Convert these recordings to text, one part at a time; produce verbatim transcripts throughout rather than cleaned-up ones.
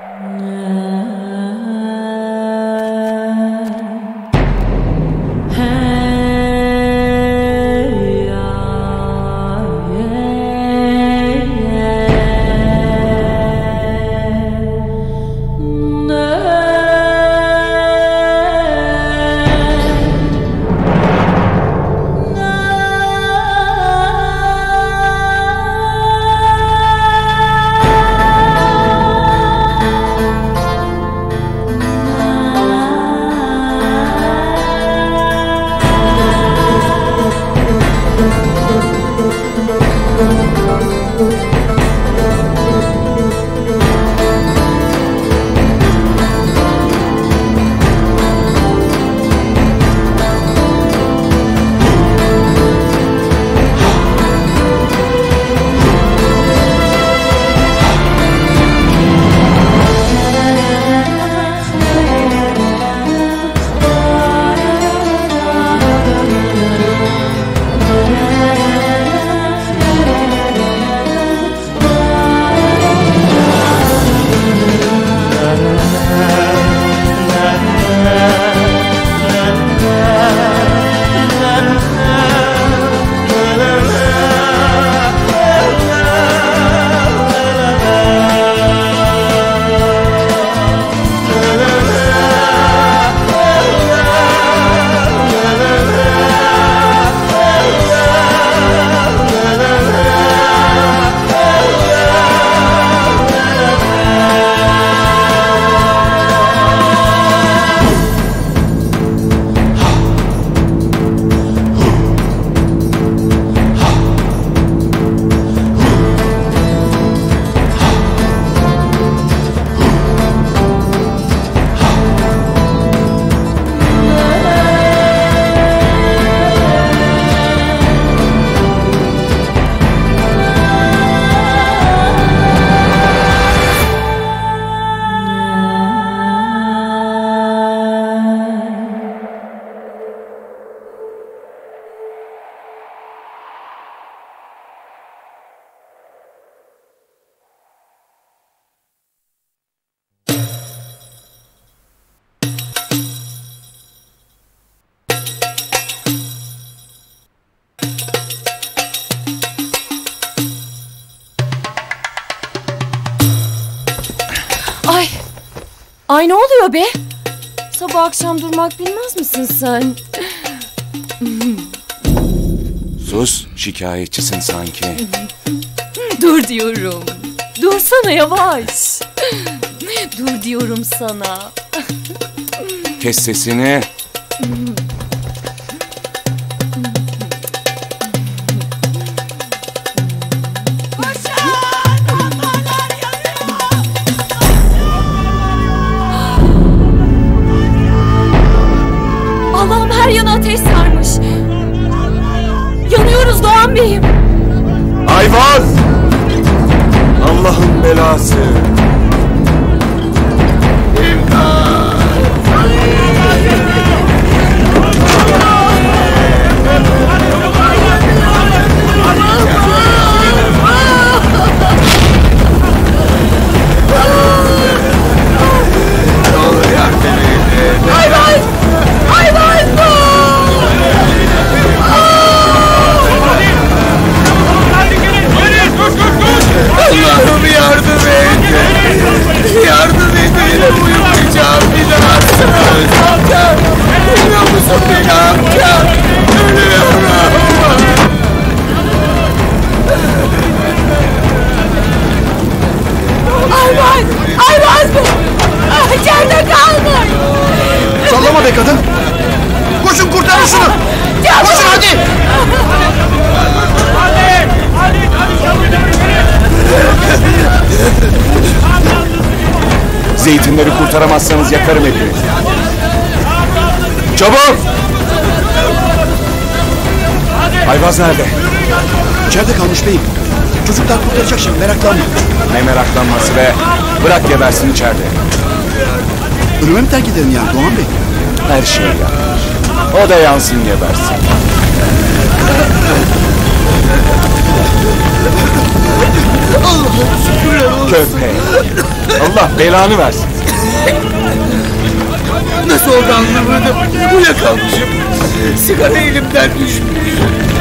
Ay ne oluyor be? Sabah akşam durmak bilmez misin sen? Sus, şikayetçisin sanki. Dur diyorum. Dursana yavaş. Dur diyorum sana. Kes sesini. Allah'ım her yana ateş sarmış. Yanıyoruz Doğan Bey'im. Ayvaz! Allah'ın belası. Allah'ım yardım et! Yardım et! Benim uyumayacağım bir daha! Amca! Duyuyor musun beni amca? Ölüyorum! Ayvaz! Ayvaz Bey! Ah, içeride kalmış! Sallama be kadın! Koşun kurtarın şunu! Koşun hadi! Hadi! Hadi! Hadi! Zeytinleri kurtaramazsanız yakarım hepinizi. Çabuk! Ayvaz nerede? İçeride kalmış beyim. Çocuklar kurtaracak şimdi, meraklanma. Ne meraklanması be? Bırak gebersin içeride. Ölüme mi terk edelim yani Doğan Bey? Her şeyi yapmış. O da yansın gebersin. Allah'ım şükürler olsun. Köpek. Allah belanı versin. Nasıl oldu anlamadım. Uyuyakalmışım. Sigara elimden düşmüş.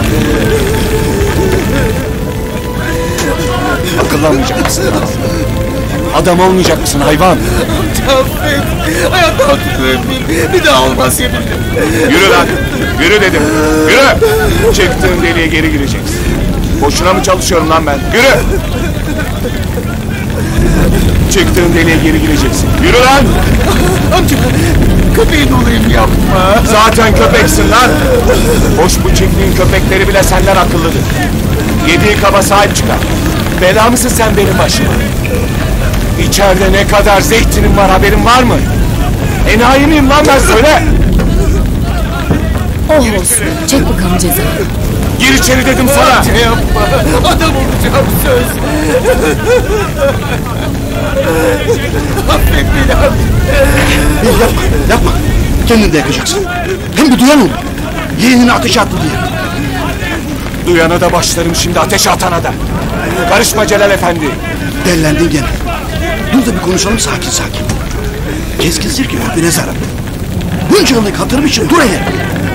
Akıllanmayacak mısın? Adam olmayacak mısın hayvan? Affet. Hayatta hatırlıyorum değil. Bir daha olmaz yeminle. Yürü lan. Yürü dedim. Yürü. Çıktığın deliğe geri gireceksin. Boşuna mı çalışıyorum lan ben? Yürü. Çıktığın deliğe geri gireceksin. Yürü lan. Amca köpeğin olayım yapma. Zaten köpeksin lan. Hoş bu çiftliğin köpekleri bile senden akıllıdır. Yediği kaba sahip çıkar. Bela mısın sen benim başıma? İçeride ne kadar zeytinim var haberin var mı? Enayi miyim lan ben söyle. Oh olsun. Çek bakalım ceza. Gir içeri dedim sana. Amca yapma. Adam olacağım söz. Affet beni amca. Yapma, yapma. Kendini de yakacaksın. Hem bir duyan olur. Yeğenini ateşe attı diye. Duyana da başlarım şimdi ateşe atana da. Karışma Celal Efendi. Dellendin gene. Dur da bir konuşalım sakin sakin. Keskin sirke öpüne zarar. Bunca yıllık hatırım için dur hele.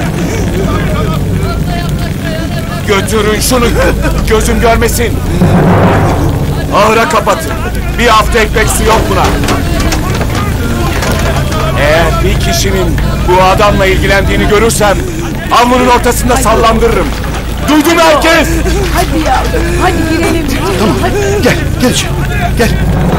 Götürün şunu. Gözüm görmesin. Ahıra kapatın. Bir hafta ekmek su yok buna. Eğer bir kişinin bu adamla ilgilendiğini görürsem avlunun ortasında sallandırırım. Duydun mu herkes? Hadi ya. Hadi girelim. Tamam, gel, gel içeri. Gel.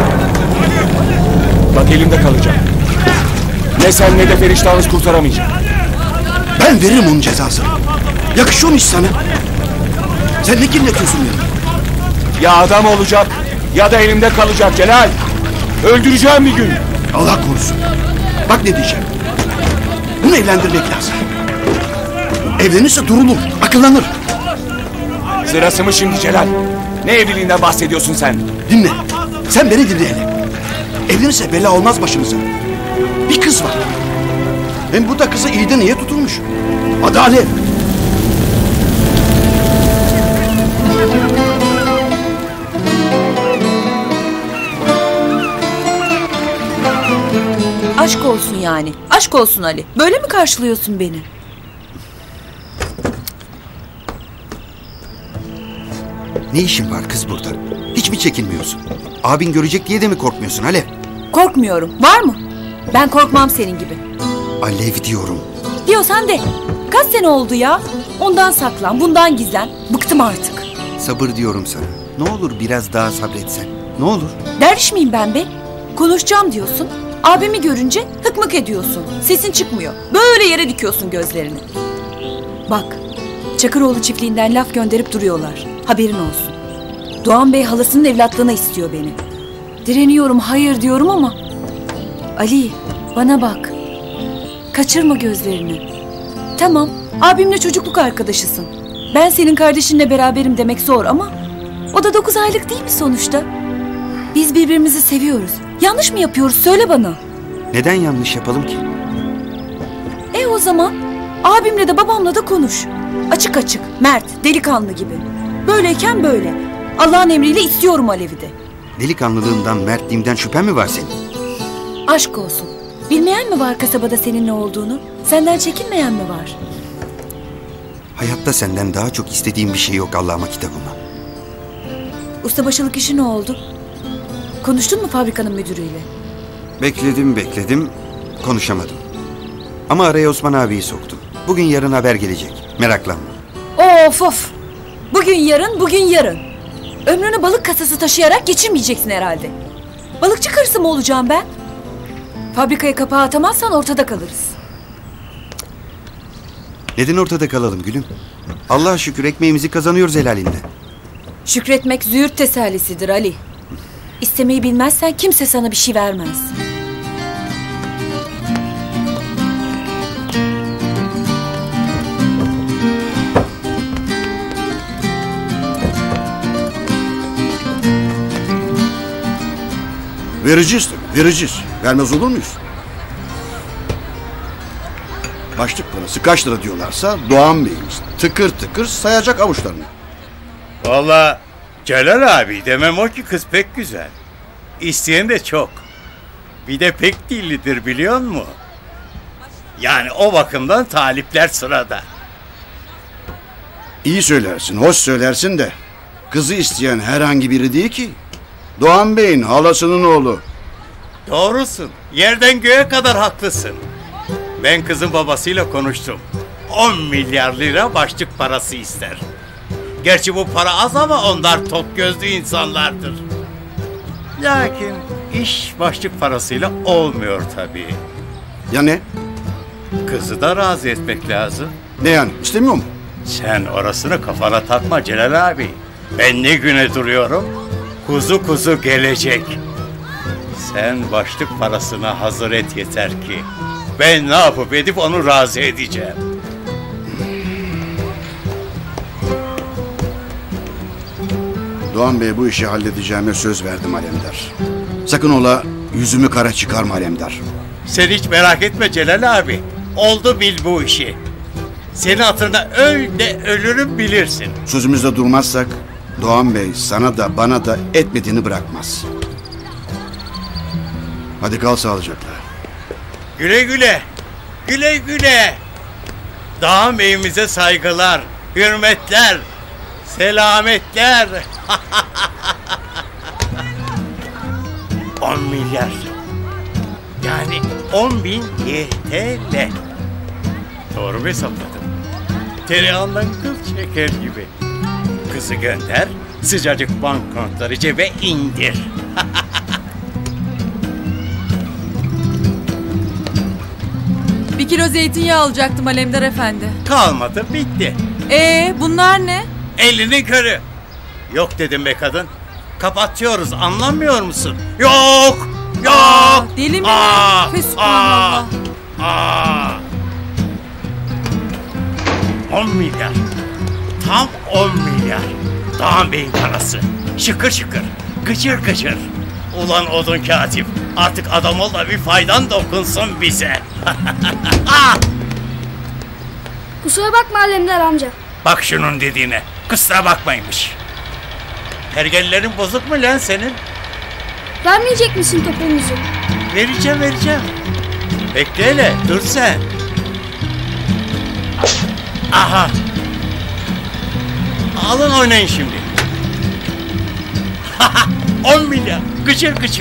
Bak elimde kalacak. Ne sen ne de Feriştahınız kurtaramayacak. Ben veririm onun cezasını. Yakışıyor mu iş sana? Sen ne kirletiyorsun beni? Ya adam olacak ya da elimde kalacak Celal. Öldüreceğim bir gün. Allah korusun. Bak ne diyeceğim. Bunu evlendirmek lazım. Evlenirse durulur, akıllanır. Sırası mı şimdi Celal? Ne evliliğinden bahsediyorsun sen? Dinle. Sen beni dinle hele. Evlenirse bela olmaz başımıza. Bir kız var. Hem bu da kızı iyiden iyiye tutulmuş. Adı Alev. Aşk olsun yani. Aşk olsun Ali. Böyle mi karşılıyorsun beni? Ne işin var kız burada? Hiç mi çekinmiyorsun? Abin görecek diye de mi korkmuyorsun Alev? Korkmuyorum. Var mı? Ben korkmam senin gibi. Alev diyorum. Diyorsan de. Kaç sene oldu ya? Ondan saklan, bundan gizlen. Bıktım artık. Sabır diyorum sana. Ne olur biraz daha sabretsen. Ne olur? Derviş miyim ben be? Konuşacağım diyorsun. Abimi görünce hıkmık ediyorsun. Sesin çıkmıyor. Böyle yere dikiyorsun gözlerini. Bak, Çakıroğlu çiftliğinden laf gönderip duruyorlar. Haberin olsun. Doğan Bey halasının evlatlığına istiyor beni. Direniyorum, hayır diyorum ama... Ali, bana bak. Kaçırma gözlerini. Tamam, abimle çocukluk arkadaşısın. Ben senin kardeşinle beraberim demek zor ama... O da dokuz aylık değil mi sonuçta? Biz birbirimizi seviyoruz. Yanlış mı yapıyoruz? Söyle bana. Neden yanlış yapalım ki? E o zaman abimle de babamla da konuş. Açık açık, mert, delikanlı gibi. Böyleyken böyle. Allah'ın emriyle istiyorum Alev'i de. Delikanlılığından, mertliğimden şüphen mi var senin? Aşk olsun. Bilmeyen mi var kasabada senin ne olduğunu? Senden çekinmeyen mi var? Hayatta senden daha çok istediğim bir şey yok Allah'ıma kitabıma. Ustabaşılık işi ne oldu? Konuştun mu fabrikanın müdürüyle? Bekledim bekledim, konuşamadım. Ama araya Osman abiyi soktum. Bugün yarın haber gelecek, meraklanma. Of of! Bugün yarın, bugün yarın. Ömrünü balık kasası taşıyarak geçirmeyeceksin herhalde. Balıkçı karısı mı olacağım ben? Fabrikaya kapağı atamazsan ortada kalırız. Neden ortada kalalım gülüm? Allah'a şükür ekmeğimizi kazanıyoruz helalinden. Şükretmek züğürt tesellisidir Ali. İstemeyi bilmezsen kimse sana bir şey vermez. Vereceğiz tabii, vereceğiz. Vermez olur muyuz? Başlık parası kaç lira diyorlarsa Doğan Bey'imiz tıkır tıkır sayacak avuçlarını. Vallahi Celal abi demem o ki kız pek güzel. İsteyen de çok. Bir de pek dillidir biliyor musun? Yani o bakımdan talipler sırada. İyi söylersin, hoş söylersin de kızı isteyen herhangi biri değil ki. Doğan Bey'in halasının oğlu. Doğrusun. Yerden göğe kadar haklısın. Ben kızın babasıyla konuştum. on milyar lira başlık parası ister. Gerçi bu para az ama onlar tok gözlü insanlardır. Lakin iş başlık parasıyla olmuyor tabii. Ya ne? Kızı da razı etmek lazım. Ne yani? İstemiyor mu? Sen orasını kafana takma Celal abi. Ben ne güne duruyorum? Kuzu kuzu gelecek. Sen başlık parasına hazır et yeter ki. Ben ne yapıp edip onu razı edeceğim. Doğan Bey bu işi halledeceğime söz verdim Alemdar. Sakın ola yüzümü kara çıkarma Alemdar. Sen hiç merak etme Celal abi. Oldu bil bu işi. Senin hatırına öl de ölürüm bilirsin. Sözümüzde durmazsak Doğan Bey sana da bana da etmediğini bırakmaz. Hadi kal sağlıcakla. Güle güle. Güle güle. Dağım evimize saygılar, hürmetler, selametler. on milyar. Yani on bin Y T L. Doğru mu hesapladım? Tereyağından kıl çeker gibi. Kızı gönder, sıcacık banknotları cebe indir. Bir kilo zeytinyağı alacaktım Alemdar Efendi. Kalmadı, bitti. Ee, bunlar ne? Elinin körü. Yok dedim be kadın. Kapatıyoruz, anlamıyor musun? Yok! Yok! Deli mi? Aa, Fesubhanallah. aa, aa. On milyar. Tam on milyar. Dağın Bey'in parası. Şıkır şıkır. Gıcır gıcır. Ulan odun katip. Artık adam ol da bir faydan dokunsun bize. Kusura bakma Alemdar amca. Bak şunun dediğine. Kusura bakmaymış. Pergellerin bozuk mu lan senin? Vermeyecek misin topumuzu? Vereceğim vereceğim. Bekle hele, dur sen. Aha. Alın oynayın şimdi. On milyar. Gıcır gıcır.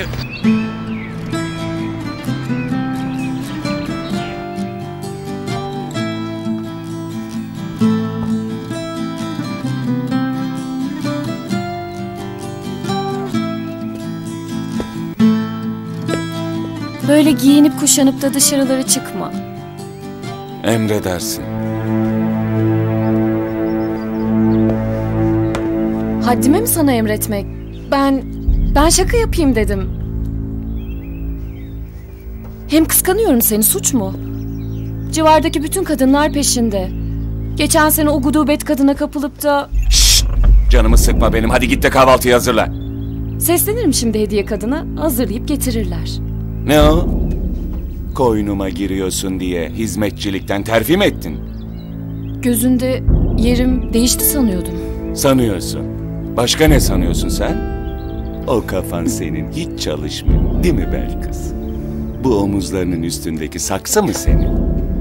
Böyle giyinip kuşanıp da dışarılara çıkma. Emredersin. Haddime mi sana emretmek? Ben, ben şaka yapayım dedim. Hem kıskanıyorum seni, suç mu? Civardaki bütün kadınlar peşinde. Geçen sene o gudubet kadına kapılıp da... Şşt! Canımı sıkma benim. Hadi git de kahvaltıyı hazırla. Seslenirim şimdi hediye kadına, hazırlayıp getirirler. Ne o? Koynuma giriyorsun diye hizmetçilikten terfi mi ettin? Gözünde yerim değişti sanıyordum. Sanıyorsun. Başka ne sanıyorsun sen? O kafan senin hiç çalışmıyor, değil mi Belkıs? Bu omuzlarının üstündeki saksı mı senin?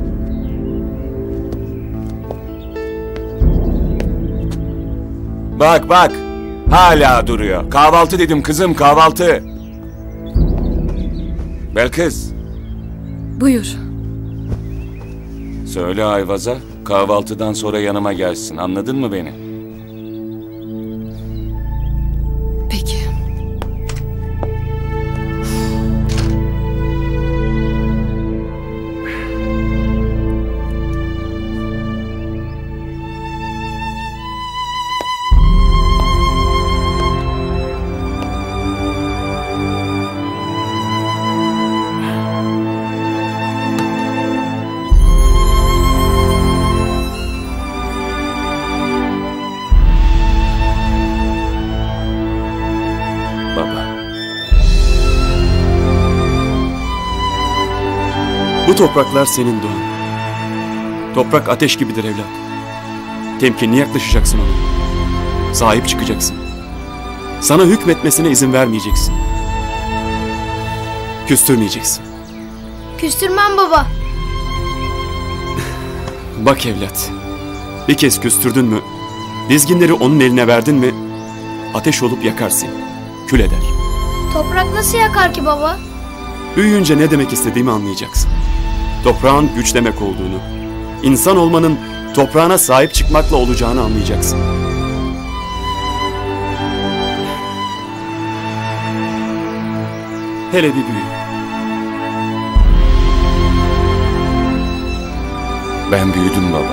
Bak bak, hala duruyor. Kahvaltı dedim kızım, kahvaltı. Belkıs. Buyur. Söyle Ayvaz'a, kahvaltıdan sonra yanıma gelsin. Anladın mı beni? Peki. Bu topraklar senin Doğan. Toprak ateş gibidir evlat. Temkinli yaklaşacaksın ona. Sahip çıkacaksın. Sana hükmetmesine izin vermeyeceksin. Küstürmeyeceksin. Küstürmem baba. Bak evlat, bir kez küstürdün mü, dizginleri onun eline verdin mi, ateş olup yakarsın, kül eder. Toprak nasıl yakar ki baba? Büyüyünce ne demek istediğimi anlayacaksın. Toprağın güç demek olduğunu, insan olmanın toprağına sahip çıkmakla olacağını anlayacaksın. Hele bir büyü. Ben büyüdüm baba.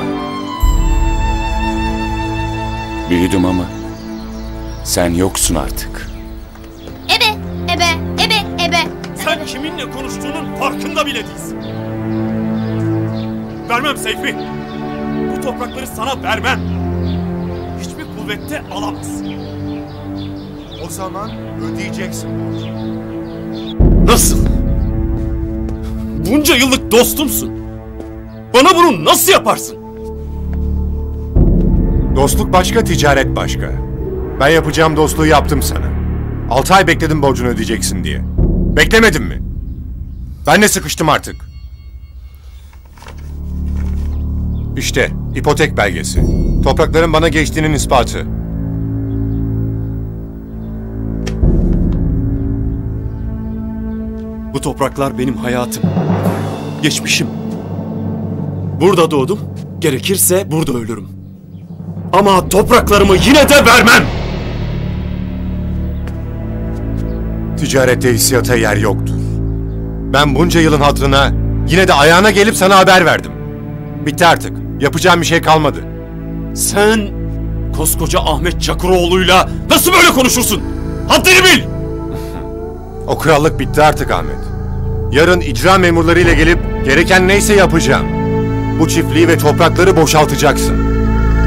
Büyüdüm ama sen yoksun artık. Ebe, ebe, ebe, ebe. Sen kiminle konuştuğunun farkında bile değilsin. Vermem Seyfi. Bu toprakları sana vermem. Hiçbir kuvvette alamazsın. O zaman ödeyeceksin borcu. Nasıl? Bunca yıllık dostumsun. Bana bunu nasıl yaparsın? Dostluk başka, ticaret başka. Ben yapacağım dostluğu yaptım sana. Altı ay bekledim borcunu ödeyeceksin diye. Beklemedin mi? Ben de sıkıştım artık. İşte ipotek belgesi. Toprakların bana geçtiğinin ispatı. Bu topraklar benim hayatım. Geçmişim. Burada doğdum. Gerekirse burada ölürüm. Ama topraklarımı yine de vermem. Ticarette hissiyata yer yoktur. Ben bunca yılın hatırına yine de ayağına gelip sana haber verdim. Bitti artık. Yapacağım bir şey kalmadı. Sen koskoca Ahmet Çakıroğlu'yla nasıl böyle konuşursun? Haddini bil! O krallık bitti artık Ahmet. Yarın icra memurlarıyla gelip gereken neyse yapacağım. Bu çiftliği ve toprakları boşaltacaksın.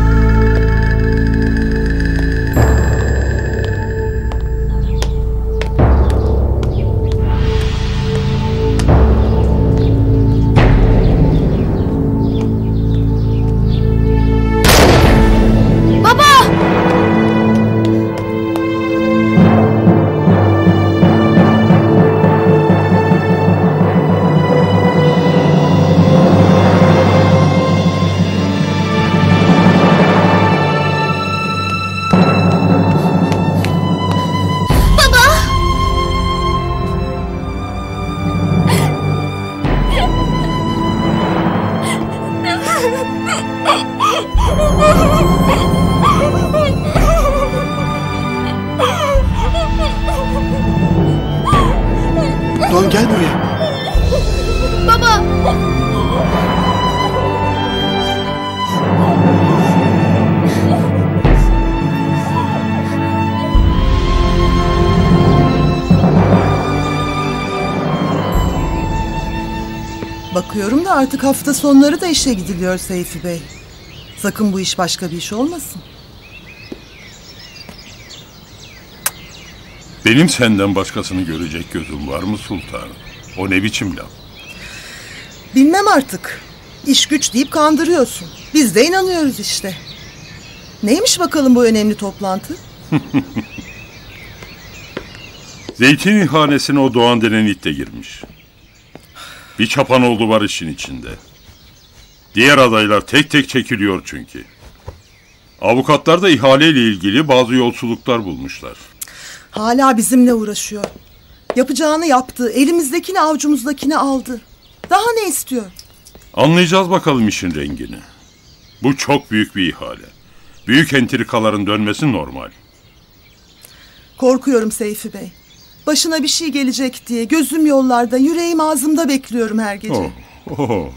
Doğan gel buraya. Baba. Bakıyorum da artık hafta sonları da işe gidiliyor Seyfi Bey. Sakın bu iş başka bir iş olmasın. Benim senden başkasını görecek gözüm var mı sultanım? O ne biçim laf? Bilmem artık. İş güç deyip kandırıyorsun. Biz de inanıyoruz işte. Neymiş bakalım bu önemli toplantı? Zeytin ihanesine o Doğan denen it de girmiş. Bir çapanoğlu var işin içinde. Diğer adaylar tek tek çekiliyor çünkü. Avukatlar da ihaleyle ilgili bazı yolsuzluklar bulmuşlar. Hala bizimle uğraşıyor. Yapacağını yaptı. Elimizdekini avucumuzdakini aldı. Daha ne istiyor? Anlayacağız bakalım işin rengini. Bu çok büyük bir ihale. Büyük entrikaların dönmesi normal. Korkuyorum Seyfi Bey. Başına bir şey gelecek diye gözüm yollarda, yüreğim ağzımda bekliyorum her gece. Oh, oh, oh.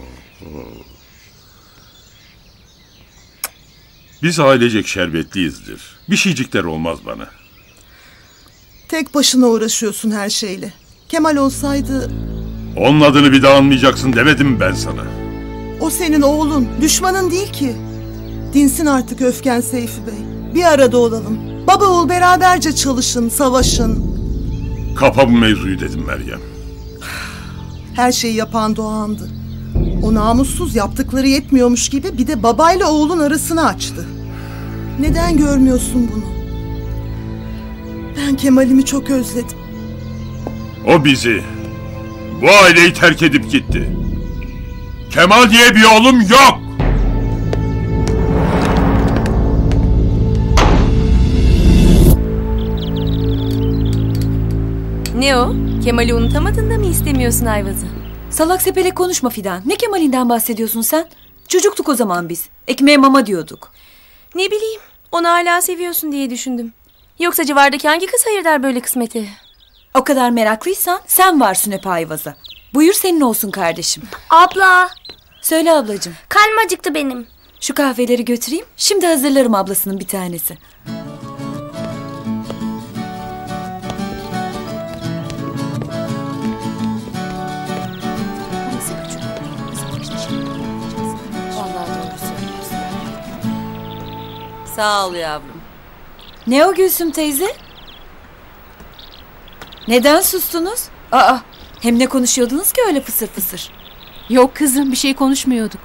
Biz ailecek şerbetliyizdir. Bir şeycikler olmaz bana. Tek başına uğraşıyorsun her şeyle. Kemal olsaydı... Onun adını bir daha anmayacaksın demedim ben sana. O senin oğlun, düşmanın değil ki. Dinsin artık öfken Seyfi Bey. Bir arada olalım. Baba oğul beraberce çalışın, savaşın. Kapa bu mevzuyu dedim Meryem. Her şeyi yapan Doğan'dı. O namussuz yaptıkları yetmiyormuş gibi bir de babayla oğlun arasını açtı. Neden görmüyorsun bunu? Ben Kemal'imi çok özledim. O bizi, Bu aileyi terk edip gitti. Kemal diye bir oğlum yok. Ne o? Kemal'i unutamadın da mı istemiyorsun Ayvaz'ı? Salak sepelek konuşma Fidan. Ne Kemal'inden bahsediyorsun sen? Çocuktuk o zaman biz. Ekmeğe mama diyorduk. Ne bileyim, onu hala seviyorsun diye düşündüm. Yoksa civardaki hangi kız hayır der böyle kısmeti? O kadar meraklıysan sen varsın hep Ayvaz'a. Buyur senin olsun kardeşim. Abla. Söyle ablacığım. Karnım acıktı benim. Şu kahveleri götüreyim. Şimdi hazırlarım ablasının bir tanesi. Sağ ol yavrum. Ne o Gülsüm teyze? Neden sustunuz? Aa, hem ne konuşuyordunuz ki öyle fısır fısır? Yok kızım, bir şey konuşmuyorduk.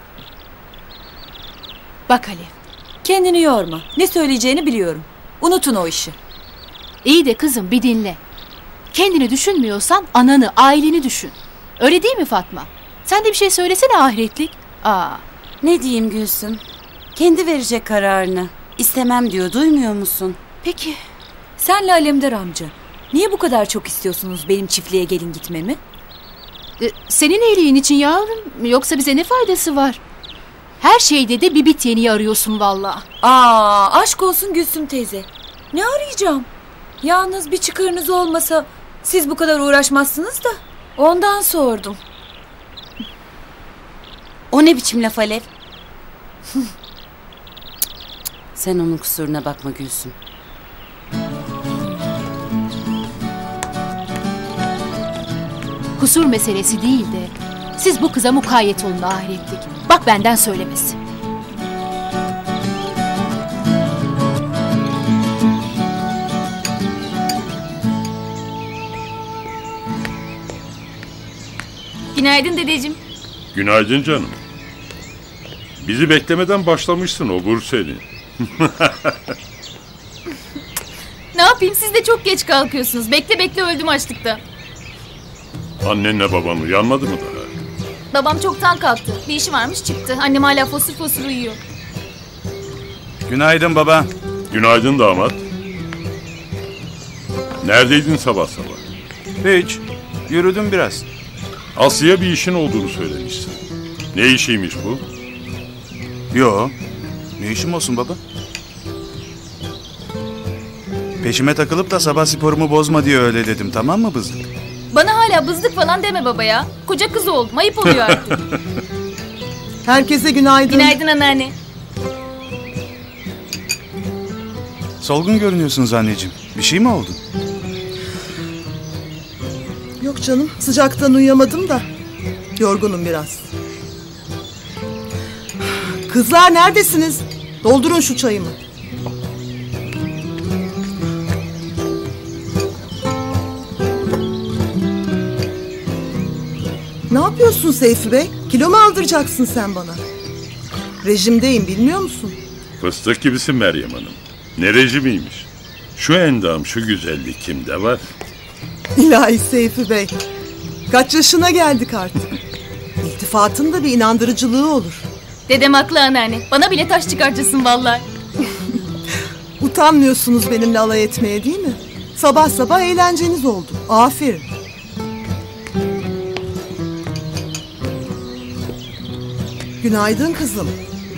Bak Alev. Kendini yorma. Ne söyleyeceğini biliyorum. Unutun o işi. İyi de kızım bir dinle. Kendini düşünmüyorsan ananı, aileni düşün. Öyle değil mi Fatma? Sen de bir şey söylesene ahiretlik. Aa. Ne diyeyim Gülsüm? Kendi verecek kararını. İstemem diyor, duymuyor musun? Peki. Senle Alemdar amca. Niye bu kadar çok istiyorsunuz benim çiftliğe gelin gitmemi? Ee, senin iyiliğin için yavrum. Yoksa bize ne faydası var? Her şeyde de bir bit yeniği arıyorsun vallahi. Aa, aşk olsun Gülsüm teyze. Ne arayacağım? Yalnız bir çıkarınız olmasa siz bu kadar uğraşmazsınız da. Ondan sordum. O ne biçim laf Alev? Sen onun kusuruna bakma Gülsüm. Kusur meselesi değil de siz bu kıza mukayyet olun ahiretlik. Bak benden söylemesi. Günaydın dedeciğim. Günaydın canım. Bizi beklemeden başlamışsın, obur seni. Ne yapayım, siz de çok geç kalkıyorsunuz. Bekle bekle öldüm açlıkta. Annenle baban uyanmadı mı daha? Babam çoktan kalktı. Bir işi varmış çıktı. Annem hala fosur fosur uyuyor. Günaydın baba. Günaydın damat. Neredeydin sabah sabah? Hiç. Yürüdüm biraz. Aslı'ya bir işin olduğunu söylemişsin. Ne işiymiş bu? Yo. Ne işim olsun baba? Peşime takılıp da sabah sporumu bozma diye öyle dedim, tamam mı bızdık? Bana hala bızdık falan deme baba ya. Koca kız oldum, ayıp oluyor artık. Herkese günaydın. Günaydın anneanne. Solgun görünüyorsunuz anneciğim. Bir şey mi oldu? Yok canım, sıcaktan uyuyamadım da. Yorgunum biraz. Kızlar neredesiniz? Doldurun şu çayımı. Ne yapıyorsun Seyfi Bey? Kilo mu aldıracaksın sen bana? Rejimdeyim, bilmiyor musun? Fıstık gibisin Meryem Hanım. Ne rejimiymiş? Şu endam, şu güzellik kimde var? İlahi Seyfi Bey. Kaç yaşına geldik artık. İltifatın da bir inandırıcılığı olur. Dedem haklı anneanne. Bana bile taş çıkartırsın vallahi. Utanmıyorsunuz benimle alay etmeye değil mi? Sabah sabah eğlenceniz oldu. Aferin. Günaydın kızım.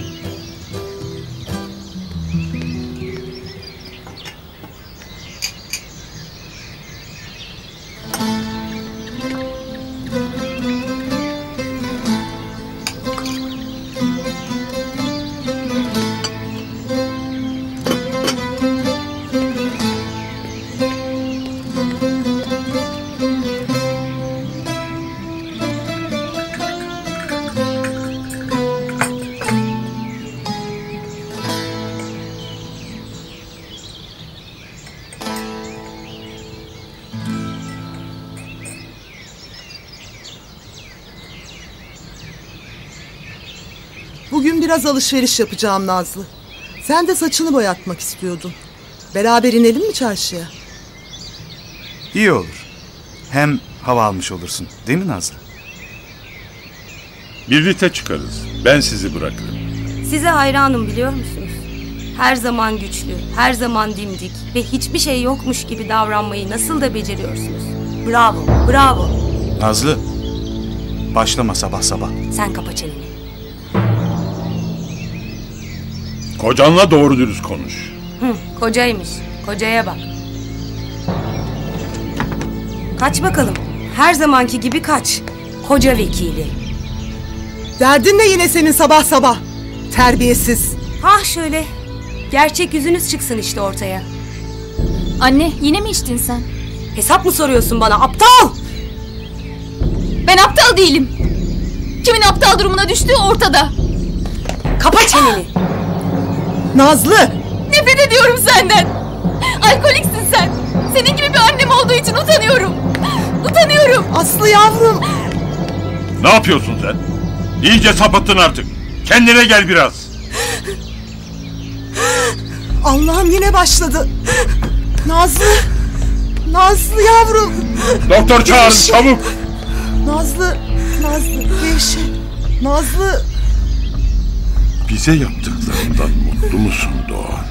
Bugün biraz alışveriş yapacağım Nazlı. Sen de saçını boyatmak istiyordun. Beraber inelim mi çarşıya? İyi olur. Hem hava almış olursun. Değil mi Nazlı? Birlikte çıkarız. Ben sizi bırakırım. Size hayranım biliyor musunuz? Her zaman güçlü, her zaman dimdik ve hiçbir şey yokmuş gibi davranmayı nasıl da beceriyorsunuz. Bravo, bravo. Nazlı. Başlama sabah sabah. Sen kapa çeneni. Kocanla doğru dürüst konuş. Hı, kocaymış. Kocaya bak. Kaç bakalım. Her zamanki gibi kaç. Koca vekili. Derdin ne yine senin sabah sabah? Terbiyesiz. Ah şöyle. Gerçek yüzünüz çıksın işte ortaya. Anne yine mi içtin sen? Hesap mı soruyorsun bana aptal? Ben aptal değilim. Kimin aptal durumuna düştüğü ortada. Kapa çeneni. Nazlı! Nefret ediyorum senden. Alkoliksin sen. Senin gibi bir annem olduğu için utanıyorum. Utanıyorum. Aslı yavrum. Ne yapıyorsun sen? İyice sapıttın artık. Kendine gel biraz. Allah'ım yine başladı. Nazlı. Nazlı yavrum. Doktor çağırın Gevşe. çabuk. Nazlı. Nazlı. Gevşe. Nazlı. Bize yaptıklarından mutlu musun Doğan?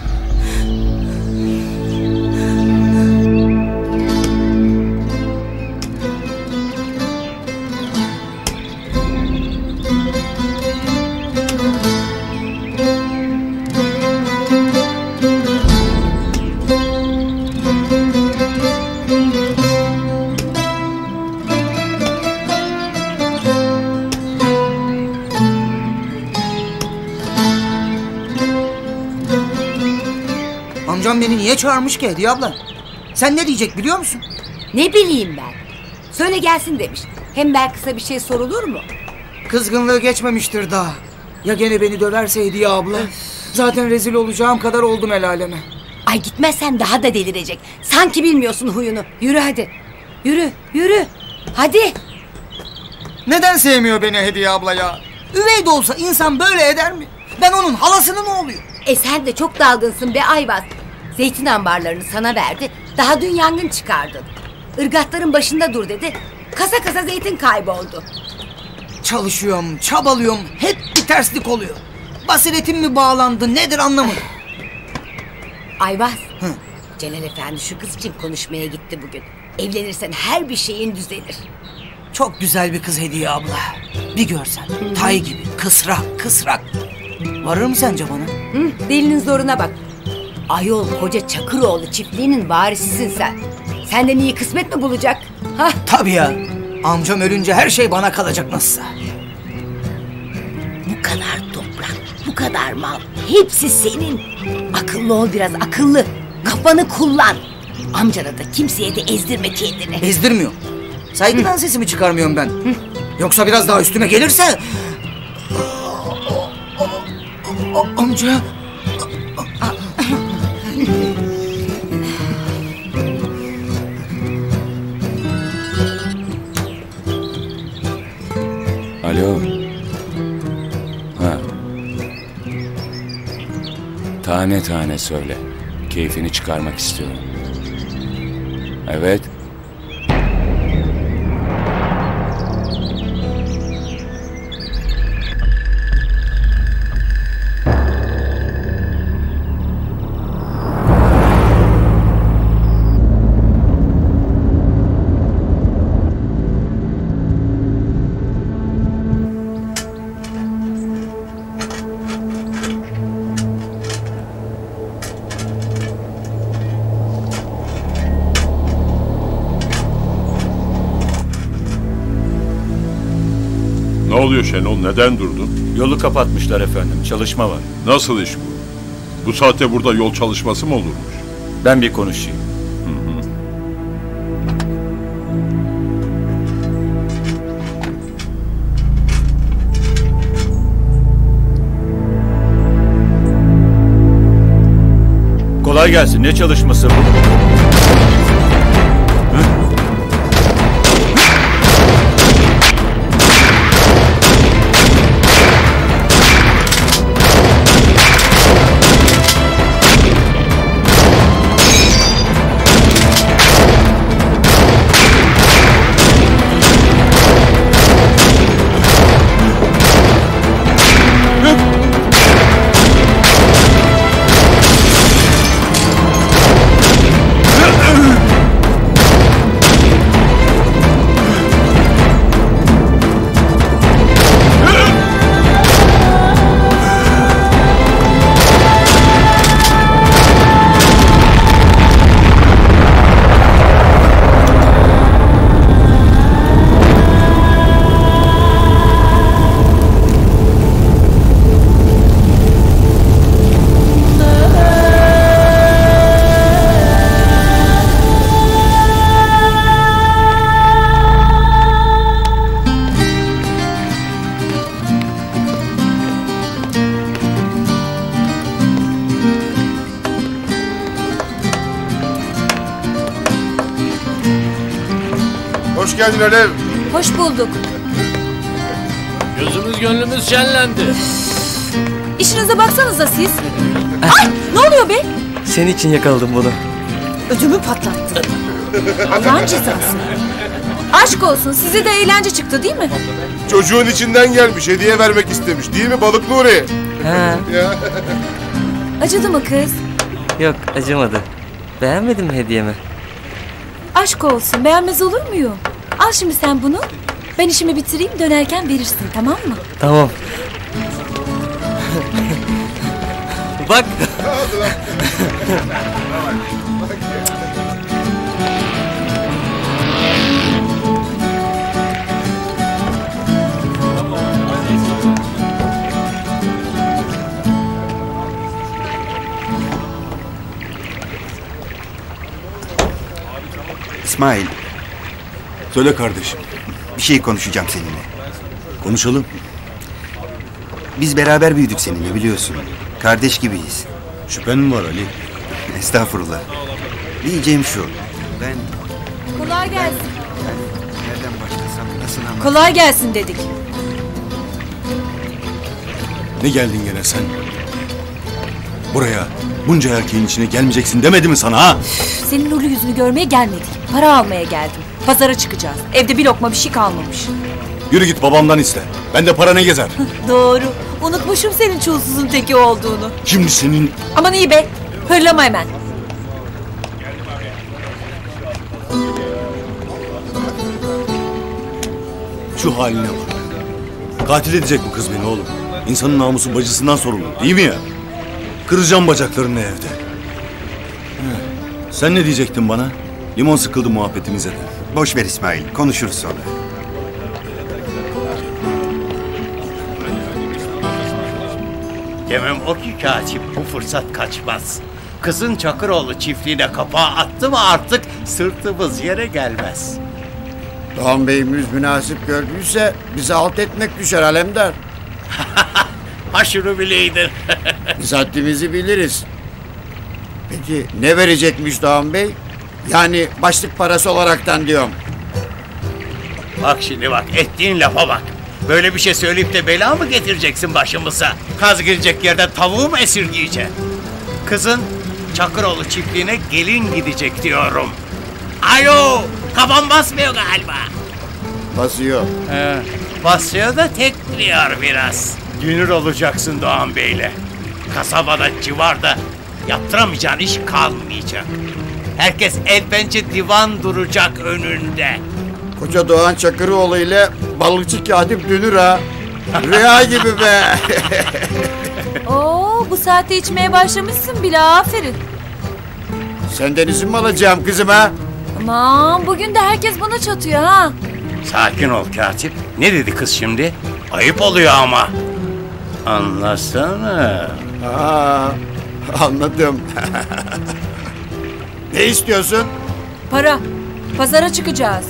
Amcam beni niye çağırmış ki Hediye abla? Sen ne diyecek biliyor musun? Ne bileyim ben. Söyle gelsin demiş. Hem belki bir şey sorulur mu? Kızgınlığı geçmemiştir daha. Ya gene beni döverse Hediye abla? Zaten rezil olacağım kadar oldum el aleme. Ay gitmezsen daha da delirecek. Sanki bilmiyorsun huyunu. Yürü hadi. Yürü, yürü. Hadi. Neden sevmiyor beni Hediye abla ya? Üvey de olsa insan böyle eder mi? Ben onun halasının oğluyum. E sen de çok dalgınsın be Ayvaz. Zeytin ambarlarını sana verdi. Daha dün yangın çıkardın. Irgatların başında dur dedi. Kasa kasa zeytin kayboldu. Çalışıyorum, çabalıyorum. Hep bir terslik oluyor. Basiretim mi bağlandı nedir anlamadım. Ayvaz. Hı. Celal Efendi şu kız için konuşmaya gitti bugün. Evlenirsen her bir şeyin düzelir. Çok güzel bir kız Hediye abla. Bir görsen. Hı. Tay gibi kısrak kısrak. Varır mı sence bana? Hı, delinin zoruna bak. Ayol koca Çakıroğlu çiftliğinin varisisin sen. Senden iyi kısmet mi bulacak? Hah. Tabii ya. Amcam ölünce her şey bana kalacak nasılsa. Bu kadar toprak, bu kadar mal. Hepsi senin. Akıllı ol biraz, akıllı. Kafanı kullan. Amcana da kimseye de ezdirme kendini. Ezdirmiyor. Saygıdan sesimi çıkarmıyorum ben. Hı. Yoksa biraz daha üstüme gelirse... Amca... Alo. Ha. Tane tane söyle. Keyfini çıkarmak istiyorum. Evet. Ne oluyor Şenol? Neden durdun? Yolu kapatmışlar efendim. Çalışma var. Nasıl iş bu? Bu saatte burada yol çalışması mı olurmuş? Ben bir konuşayım. Hı hı. Kolay gelsin. Ne çalışması bu? Hoş geldin Alev. Hoş bulduk. Gözümüz gönlümüz şenlendi. İşinize baksanıza siz. Ay, ne oluyor be? Senin için yakaladım bunu. Ödümü patlattı. Allah'ın cezası. Aşk olsun, size de eğlence çıktı değil mi? Çocuğun içinden gelmiş, hediye vermek istemiş. Değil mi Balık Nuri? Ha. Acıdı mı kız? Yok, acımadı. Beğenmedin mi hediyemi? Aşk olsun, beğenmez olur muyum? Al şimdi sen bunu. Ben işimi bitireyim, dönerken verirsin, tamam mı? Tamam. Bak. İsmail, Söyle kardeşim. bir şey konuşacağım seninle. Konuşalım. Biz beraber büyüdük seninle biliyorsun. Kardeş gibiyiz. Şüphen mi var Ali? Estağfurullah. Diyeceğim şu. Ben Kolay gelsin. nereden başlasam, nasıl anlatayım? Kolay gelsin dedik. Ne geldin gene sen? Buraya bunca erkeğin içine gelmeyeceksin demedi mi sana ha? Senin nurlu yüzünü görmeye gelmedik. Para almaya geldim. Pazara çıkacağız. Evde bir lokma bir şey kalmamış. Yürü git babamdan iste. Ben de para ne gezer? Doğru. Unutmuşum senin çulsuzun teki olduğunu. Şimdi senin... Aman iyi be. Hırlama hemen. Şu haline bak. Katil edecek bu kız beni oğlum. İnsanın namusu bacısından sorulur değil mi ya? Kıracağım bacaklarını evde. He. Sen ne diyecektin bana? Limon sıkıldı muhabbetimize de. Boş ver İsmail, konuşuruz sonra. Demem o ki katip, bu fırsat kaçmaz. Kızın Çakıroğlu çiftliğine kapağı attı mı artık sırtımız yere gelmez. Doğan Bey'imiz münasip gördüyse bize alt etmek düşer Alemdar. Ha şunu bileydin. Biz haddimizi biliriz. Peki ne verecekmiş Doğan Bey? Yani başlık parası olaraktan diyorum. Bak şimdi bak, ettiğin lafa bak. Böyle bir şey söyleyip de bela mı getireceksin başımıza? Kaz girecek yerden tavuğu mu esirgeyeceksin? Kızın Çakıroğlu çiftliğine gelin gidecek diyorum. Alo, kafam basmıyor galiba. Basıyor. He, basıyor da tekliyor biraz. Dünür olacaksın Doğan Bey'le. Kasabada, civarda yaptıramayacağın iş kalmayacak. Herkes el pençe divan duracak önünde. Koca Doğan Çakıroğlu ile balıkçı katip dönür ha. Rüya gibi be. Oo, bu saatte içmeye başlamışsın bile, aferin. Senden izin mi alacağım kızım ha? Aman, bugün de herkes bana çatıyor ha. Sakin ol katip. Ne dedi kız şimdi? Ayıp oluyor ama. Anlasana. Aa, anladım. Ne istiyorsun? Para. Pazara çıkacağız.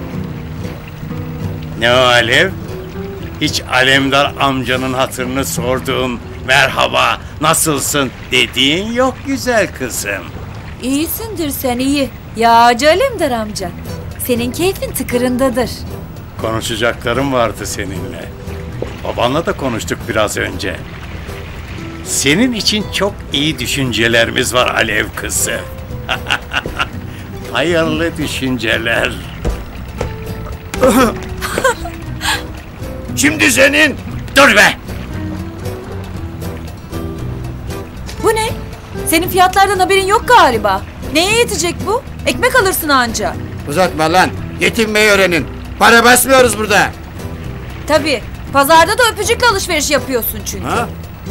Ne o Alev? Hiç Alemdar amcanın hatırını sorduğun, merhaba, nasılsın dediğin yok güzel kızım. İyisindir sen, iyi. Yağcı Alemdar amca. Senin keyfin tıkırındadır. Konuşacaklarım vardı seninle. Babanla da konuştuk biraz önce. Senin için çok iyi düşüncelerimiz var Alev kızı. Hayırlı düşünceler. Şimdi senin. Dur be! Bu ne? Senin fiyatlardan haberin yok galiba. Neye yetecek bu? Ekmek alırsın anca. Uzatma lan. Yetinmeyi öğrenin. Para basmıyoruz burada. Tabii. Pazarda da öpücükle alışveriş yapıyorsun çünkü. Ha?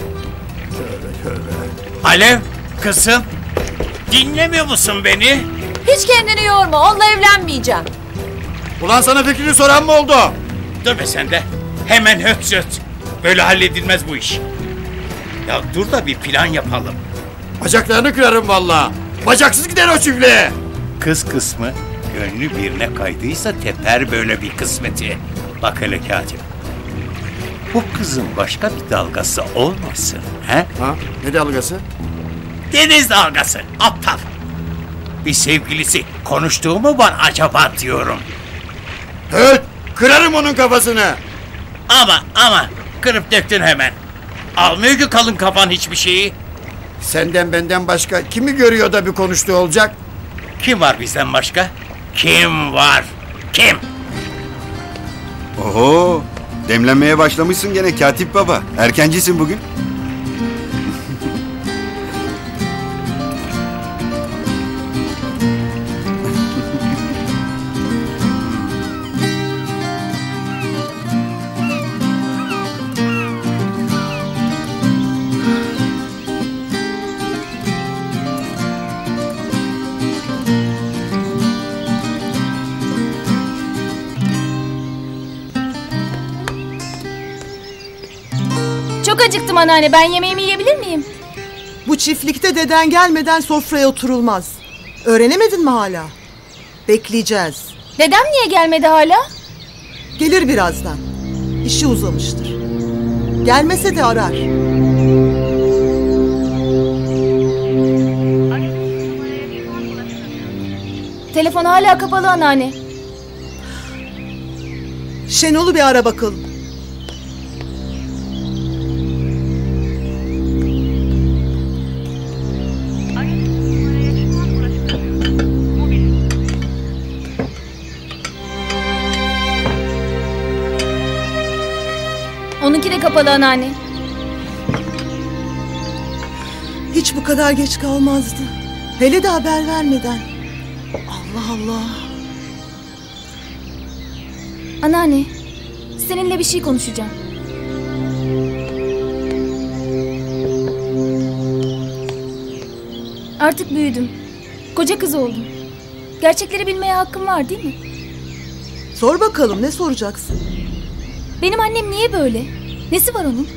Alev, kızım. Dinlemiyor musun beni? Hiç kendini yorma. Onunla evlenmeyeceğim. Ulan sana fikrini soran mı oldu? Dur be sen de. Hemen höt söt. Böyle halledilmez bu iş. Ya dur da bir plan yapalım. Bacaklarını kırarım vallahi. Bacaksız gider o çiftliğe. Kız kısmı gönlü birine kaydıysa teper böyle bir kısmeti. Bak hele katip. Bu kızın başka bir dalgası olmasın. He? Ha? Ne dalgası? Deniz dalgası. Aptal. Bir sevgilisi konuştuğu mu var acaba diyorum. Höt! Kırarım onun kafasını. Ama ama kırıp döktün hemen. Almıyor ki kalın kafan hiçbir şeyi. Senden benden başka kimi görüyor da bir konuştuğu olacak? Kim var bizden başka? Kim var? Kim? Oho, demlenmeye başlamışsın gene Katip Baba. Erkencisin bugün. Çok acıktım anneanne. Ben yemeğimi yiyebilir miyim? Bu çiftlikte deden gelmeden sofraya oturulmaz. Öğrenemedin mi hala? Bekleyeceğiz. Dedem niye gelmedi hala? Gelir birazdan. İşi uzamıştır. Gelmese de arar. Telefon hala kapalı anneanne. Şenol'u bir ara bakalım. Onunki de kapalı anneanne. Hiç bu kadar geç kalmazdı. Hele de haber vermeden. Allah Allah. Anneanne, seninle bir şey konuşacağım. Artık büyüdüm. Koca kız oldum. Gerçekleri bilmeye hakkım var değil mi? Sor bakalım, ne soracaksın? Benim annem niye böyle? Nesi var onun?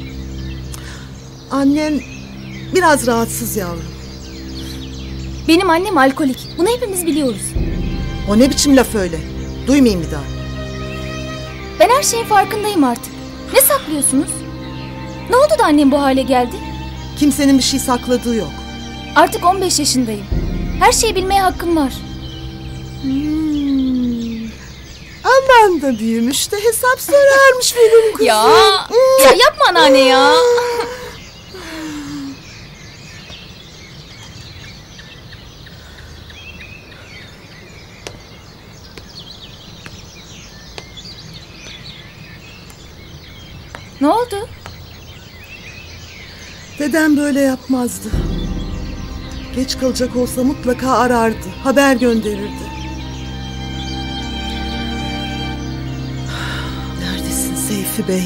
Annen biraz rahatsız yavrum. Benim annem alkolik. Bunu hepimiz biliyoruz. O ne biçim laf öyle? Duymayayım bir daha. Ben her şeyin farkındayım artık. Ne saklıyorsunuz? Ne oldu da annem bu hale geldi? Kimsenin bir şey sakladığı yok. Artık on beş yaşındayım. Her şeyi bilmeye hakkım var. Hmm. Aman da büyümüş de hesap sorarmış benim kızım. Ya, ya yapma anneanne ya. Ne oldu? Dedem böyle yapmazdı. Geç kalacak olsa mutlaka arardı, haber gönderirdi. Neredesin Seyfi Bey?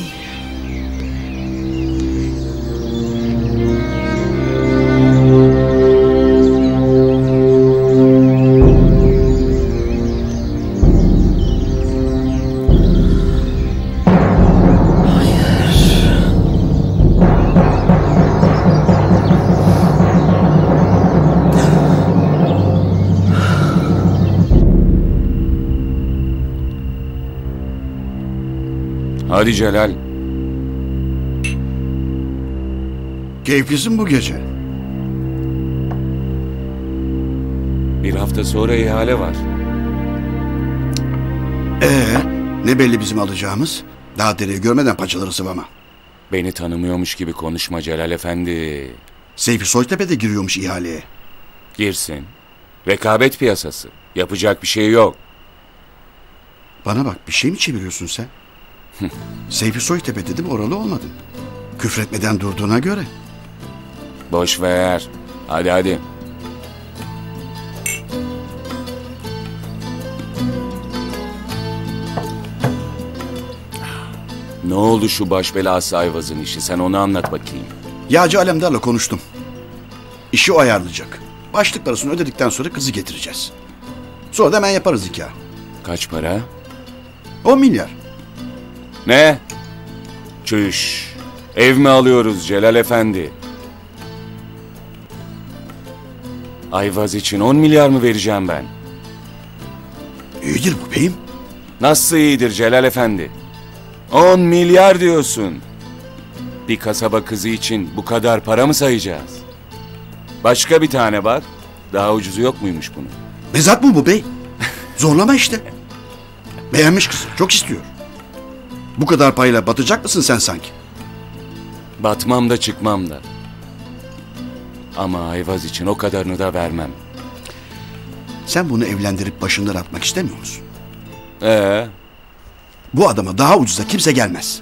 Hadi Celal. Keyiflisin bu gece. Bir hafta sonra ihale var. Ee, ne belli bizim alacağımız? Daha dereyi görmeden paçaları sıvama. Beni tanımıyormuş gibi konuşma Celal Efendi. Seyfi Soytepe de giriyormuş ihaleye. Girsin. Rekabet piyasası. Yapacak bir şey yok. Bana bak, bir şey mi çeviriyorsun sen? Seyfi Soytepe dedim, oralı olmadın. Küfretmeden durduğuna göre. Boş ver. Hadi hadi. Ne oldu şu baş belası Ayvaz'ın işi? Sen onu anlat bakayım. Yağcı Alemdar'la konuştum. İşi o ayarlayacak. Başlık parasını ödedikten sonra kızı getireceğiz. Sonra da hemen yaparız nikah. Kaç para? on milyar. Ne? Çüş. Ev mi alıyoruz Celal Efendi? Ayvaz için on milyar mı vereceğim ben? İyidir bu beyim. Nasıl iyidir Celal Efendi? on milyar diyorsun. Bir kasaba kızı için bu kadar para mı sayacağız? Başka bir tane bak. Daha ucuzu yok muymuş bunun? Mezat mı bu bey? Zorlama işte. Beğenmiş kızı. Çok istiyor. Bu kadar payla batacak mısın sen sanki? Batmam da çıkmam da. Ama Ayvaz için o kadarını da vermem. Sen bunu evlendirip başından atmak istemiyor musun? Ee? Bu adama daha ucuza kimse gelmez.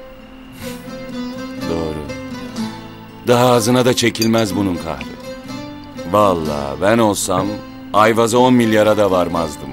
Doğru. Daha ağzına da çekilmez bunun kahri. Vallahi ben olsam Ayvaz'a on milyara da varmazdım.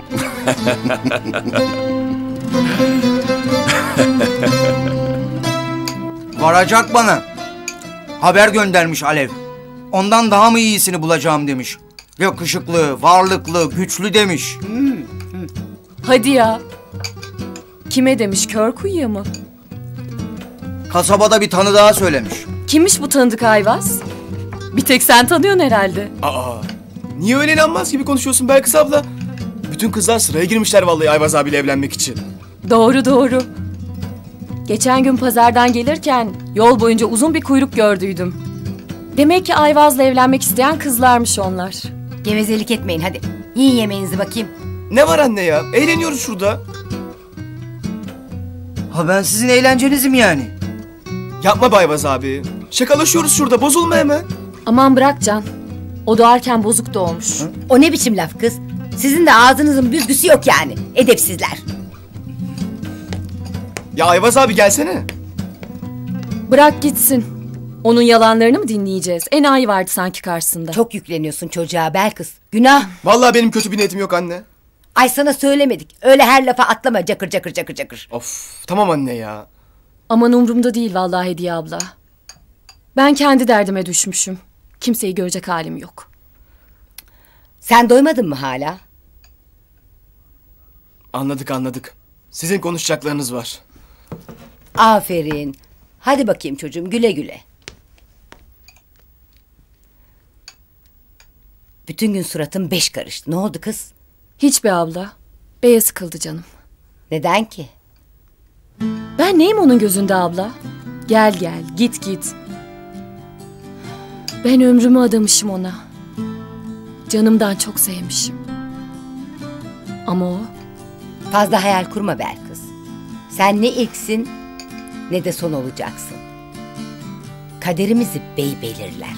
Varacak bana. Haber göndermiş Alev. Ondan daha mı iyisini bulacağım demiş. Yakışıklı, varlıklı, güçlü demiş. Hadi ya. Kime demiş, kör kuyuya mı? Kasabada bir tanı daha söylemiş. Kimmiş bu tanıdık Ayvaz? Bir tek sen tanıyorsun herhalde. Aa, niye öyle inanmaz gibi konuşuyorsun Belkıs abla? Bütün kızlar sıraya girmişler vallahi Ayvaz abiyle evlenmek için. Doğru doğru. Geçen gün pazardan gelirken yol boyunca uzun bir kuyruk gördüydüm. Demek ki Ayvaz'la evlenmek isteyen kızlarmış onlar. Gevezelik etmeyin hadi. Yiyin yemeğinizi bakayım. Ne var anne ya? Eğleniyoruz şurada. Ha ben sizin eğlencenizim yani. Yapma be Ayvaz abi. Şakalaşıyoruz şurada, bozulma hemen. Aman bırak Can. O doğarken bozuk doğmuş. Hı? O ne biçim laf kız? Sizin de ağzınızın büzgüsü yok yani. Edepsizler. Ya Ayvaz abi gelsene. Bırak gitsin. Onun yalanlarını mı dinleyeceğiz? Enayi vardı sanki karşısında. Çok yükleniyorsun çocuğa Belkıs. Günah. Vallahi benim kötü bir niyetim yok anne. Ay sana söylemedik. Öyle her lafa atlama cakır cakır cakır cakır. Of tamam anne ya. Aman umurumda değil vallahi Hediye abla. Ben kendi derdime düşmüşüm. Kimseyi görecek halim yok. Sen doymadın mı hala? Anladık anladık. Sizin konuşacaklarınız var. Aferin. Hadi bakayım çocuğum güle güle. Bütün gün suratın beş karıştı. Ne oldu kız? Hiç be abla. Beye sıkıldı canım. Neden ki? Ben neyim onun gözünde abla? Gel gel, git git. Ben ömrümü adamışım ona. Canımdan çok sevmişim. Ama o... Fazla hayal kurma Belkıs. Sen ne ilksin ne de son olacaksın. Kaderimizi bey belirler.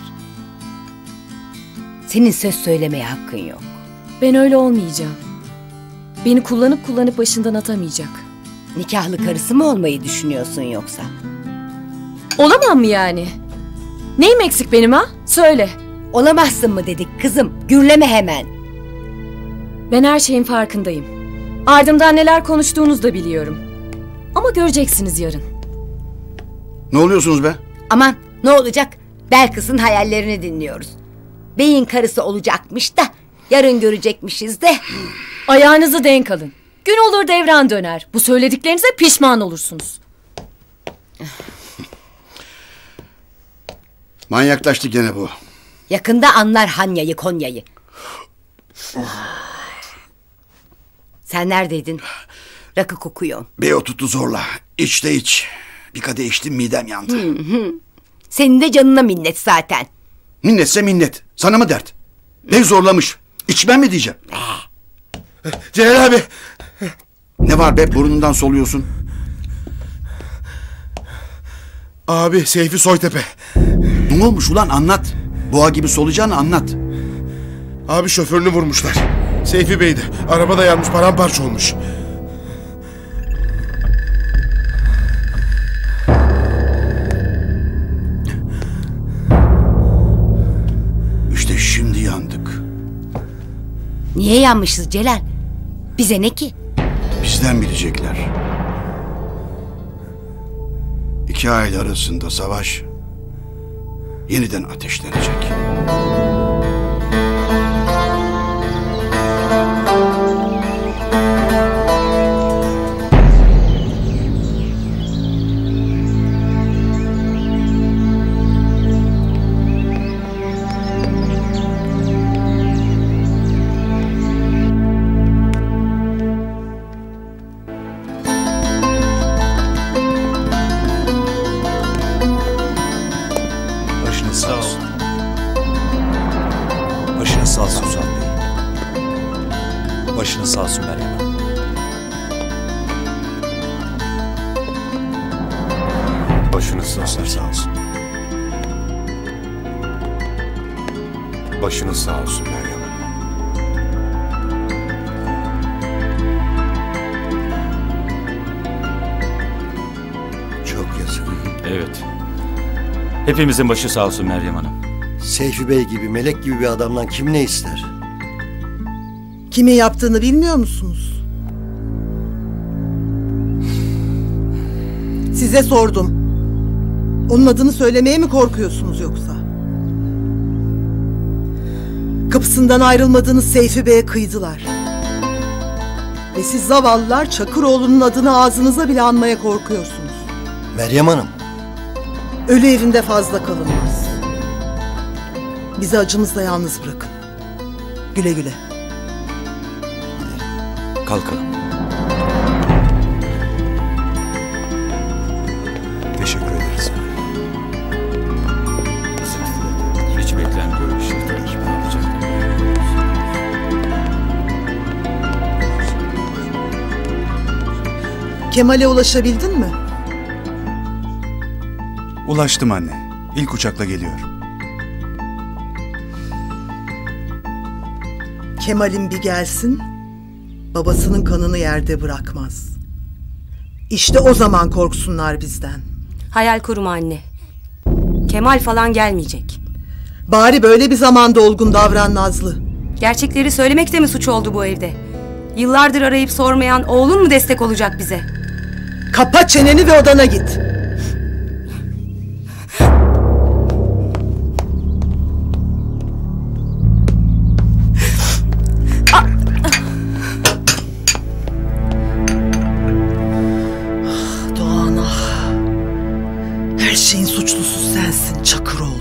Senin söz söylemeye hakkın yok. Ben öyle olmayacağım. Beni kullanıp kullanıp başından atamayacak. Nikahlı karısı mı olmayı düşünüyorsun yoksa? Olamam mı yani? Neyim eksik benim ha? Söyle. Olamazsın mı dedik kızım? Gürleme hemen. Ben her şeyin farkındayım. Ardımdan neler konuştuğunuzu da biliyorum. Ama göreceksiniz yarın. Ne oluyorsunuz be? Aman ne olacak? Belkıs'ın hayallerini dinliyoruz. Beyin karısı olacakmış da yarın görecekmişiz de. Ayağınızı denk alın. Gün olur devran döner. Bu söylediklerinize pişman olursunuz. Manyaklaştı gene bu. Yakında anlar Hanya'yı Konya'yı. Sen neredeydin? Rakı kokuyor. Bey o tuttu zorla. İç de iç. Bir kadeh içtim midem yandı. Hı hı. Senin de canına minnet zaten. Minnetse minnet. Sana mı dert? Bey zorlamış. İçmem mi diyeceğim? Celal abi. Ne var be burnundan soluyorsun? Abi Seyfi Soytepe. Ne olmuş ulan anlat. Boğa gibi solacağını anlat. Abi şoförünü vurmuşlar. Seyfi Bey de. Araba da yanmış paramparça olmuş. İşte şimdi yandık. Niye yanmışız Celal? Bize ne ki? Bizden bilecekler. İki aile arasında savaş yeniden ateşlenecek. Başınız sağ olsun Meryem Hanım. Çok yazık. Evet. Hepimizin başı sağ olsun Meryem Hanım. Seyfi Bey gibi, melek gibi bir adamdan kim ne ister? Kimin yaptığını bilmiyor musunuz? Size sordum. Onun adını söylemeye mi korkuyorsunuz yoksa? Kapısından ayrılmadığınız Seyfi Bey'e kıydılar. Ve siz zavallılar Çakıroğlu'nun adını ağzınıza bile anmaya korkuyorsunuz. Meryem Hanım. Ölü evinde fazla kalınmaz. Bizi acımızla yalnız bırakın. Güle güle. Kalkalım. Teşekkür ederiz. Hiç beklenmiyor bir şey. Ne yapacaktım? Kemal'e ulaşabildin mi? Ulaştım anne. İlk uçakla geliyor. Kemal'in bir gelsin, babasının kanını yerde bırakmaz. İşte o zaman korksunlar bizden. Hayal kurma anne. Kemal falan gelmeyecek. Bari böyle bir zamanda olgun davran Nazlı. Gerçekleri söylemek de mi suç oldu bu evde? Yıllardır arayıp sormayan oğlun mu destek olacak bize? Kapa çeneni ve odana git. Doğan ah. Her şeyin suçlusu sensin Çakıroğlu.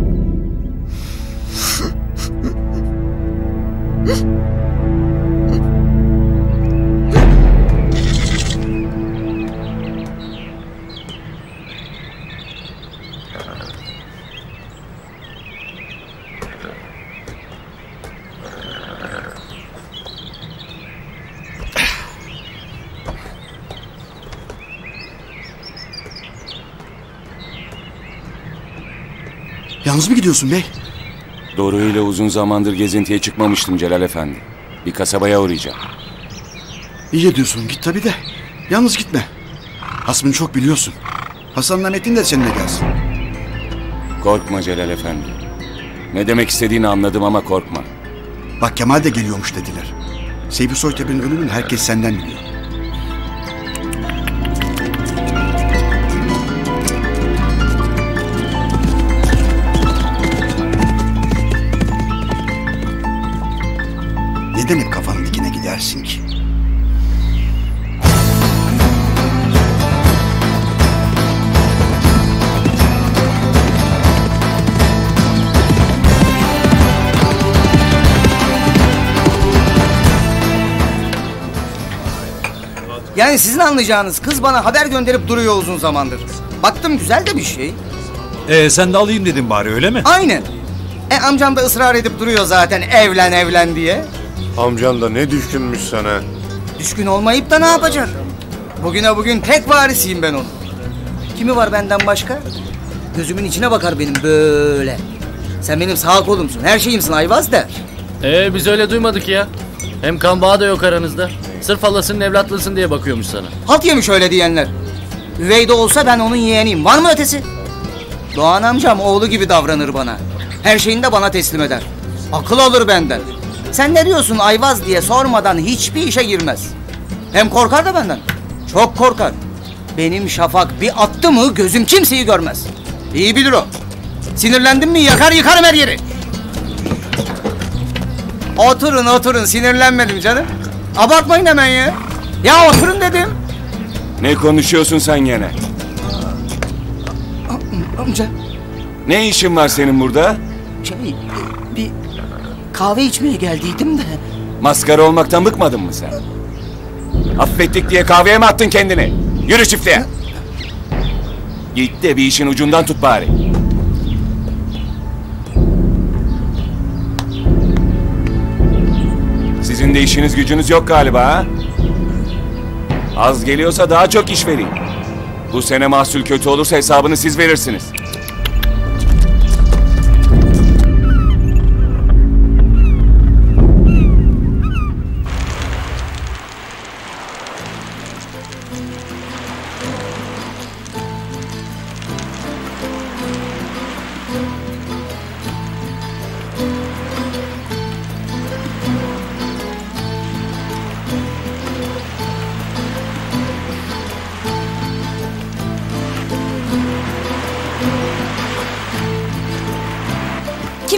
Yalnız mı gidiyorsun bey? Doru ile uzun zamandır gezintiye çıkmamıştım Celal Efendi. Bir kasabaya uğrayacağım. İyi ediyorsun, git tabii de. Yalnız gitme. Hasmını çok biliyorsun. Hasan'la Metin de seninle gelsin. Korkma Celal Efendi. Ne demek istediğini anladım ama korkma. Bak Kemal de geliyormuş dediler. Seyfi Soytepe'nin ölümünü herkes senden biliyor. Neden hep kafanın dikine gidersin ki? Yani sizin anlayacağınız kız bana haber gönderip duruyor uzun zamandır. Baktım güzel de bir şey. Ee, sen de alayım dedin bari öyle mi? Aynen. E amcam da ısrar edip duruyor zaten evlen evlen diye. Amcan da ne düşkünmüş sana. Düşkün olmayıp da ne yapacak? Bugüne bugün tek varisiyim ben onun. Kimi var benden başka? Gözümün içine bakar benim böyle. Sen benim sağ kolumsun, her şeyimsin Ayvaz der. Ee biz öyle duymadık ya. Hem kan bağı da yok aranızda. Sırf halasının evlatlısın diye bakıyormuş sana. Halt yemiş öyle diyenler. Üvey de olsa ben onun yeğeniyim. Var mı ötesi? Doğan amcam oğlu gibi davranır bana. Her şeyini de bana teslim eder. Akıl alır benden. Sen ne diyorsun Ayvaz diye sormadan hiçbir işe girmez. Hem korkar da benden. Çok korkar. Benim Şafak bir attı mı gözüm kimseyi görmez. İyi bilir o. Sinirlendim mi yakar yıkarım her yeri. Oturun oturun, sinirlenmedim canım. Abartmayın hemen ya. Ya oturun dedim. Ne konuşuyorsun sen gene? Amca. Ne işin var senin burada? Şey, bir kahve içmeye geldiydim de. Maskara olmaktan bıkmadın mı sen? Affettik diye kahveye mi attın kendini? Yürü çiftliğe. Git de bir işin ucundan tut bari. Sizin de işiniz gücünüz yok galiba ha? Az geliyorsa daha çok iş vereyim. Bu sene mahsul kötü olursa hesabını siz verirsiniz.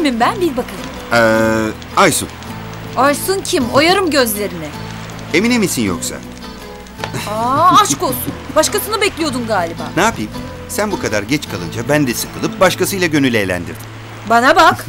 Kimim ben bil bakalım. Ee, Aysun. Aysun kim? Oyarım gözlerini. Emine misin yoksa? Aa aşk olsun. Başkasını bekliyordun galiba. Ne yapayım? Sen bu kadar geç kalınca ben de sıkılıp başkasıyla gönül eğlendirdim. Bana bak.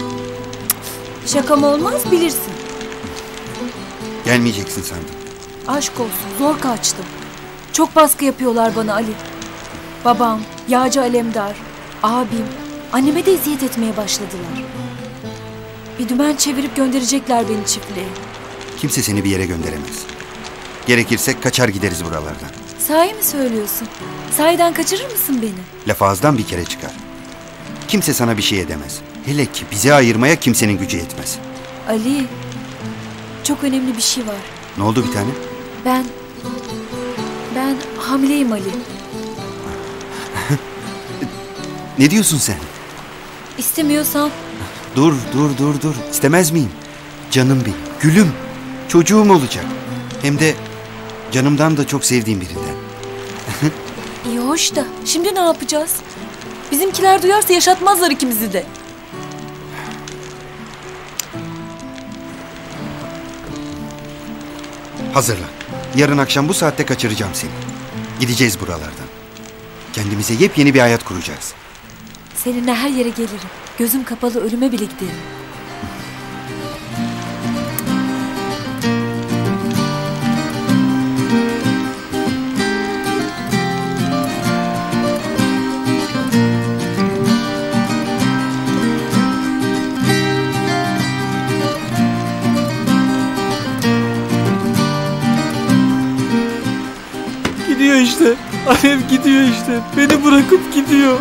Şakam olmaz bilirsin. Gelmeyeceksin sandım. Aşk olsun zor kaçtım. Çok baskı yapıyorlar bana Ali. Babam, Yağcı Alemdar, abim, anneme de eziyet etmeye başladılar. Bir dümen çevirip gönderecekler beni çiftliğe. Kimse seni bir yere gönderemez. Gerekirse kaçar gideriz buralardan. Sahi mi söylüyorsun? Sahiden kaçırır mısın beni? Laf ağızdan bir kere çıkar. Kimse sana bir şey edemez. Hele ki bizi ayırmaya kimsenin gücü yetmez. Ali, çok önemli bir şey var. Ne oldu bir tane? Ben, ben hamileyim Ali. Ne diyorsun sen? İstemiyorsan. Dur, dur, dur, dur. İstemez miyim? Canım benim, gülüm. Çocuğum olacak. Hem de canımdan da çok sevdiğim birinden. İyi hoş da şimdi ne yapacağız? Bizimkiler duyarsa yaşatmazlar ikimizi de. Hazırlan. Yarın akşam bu saatte kaçıracağım seni. Gideceğiz buralardan. Kendimize yepyeni bir hayat kuracağız. Seninle her yere gelirim. Gözüm kapalı ölüme bile giderim. Gidiyor işte. Alev gidiyor işte. Beni bırakıp gidiyor.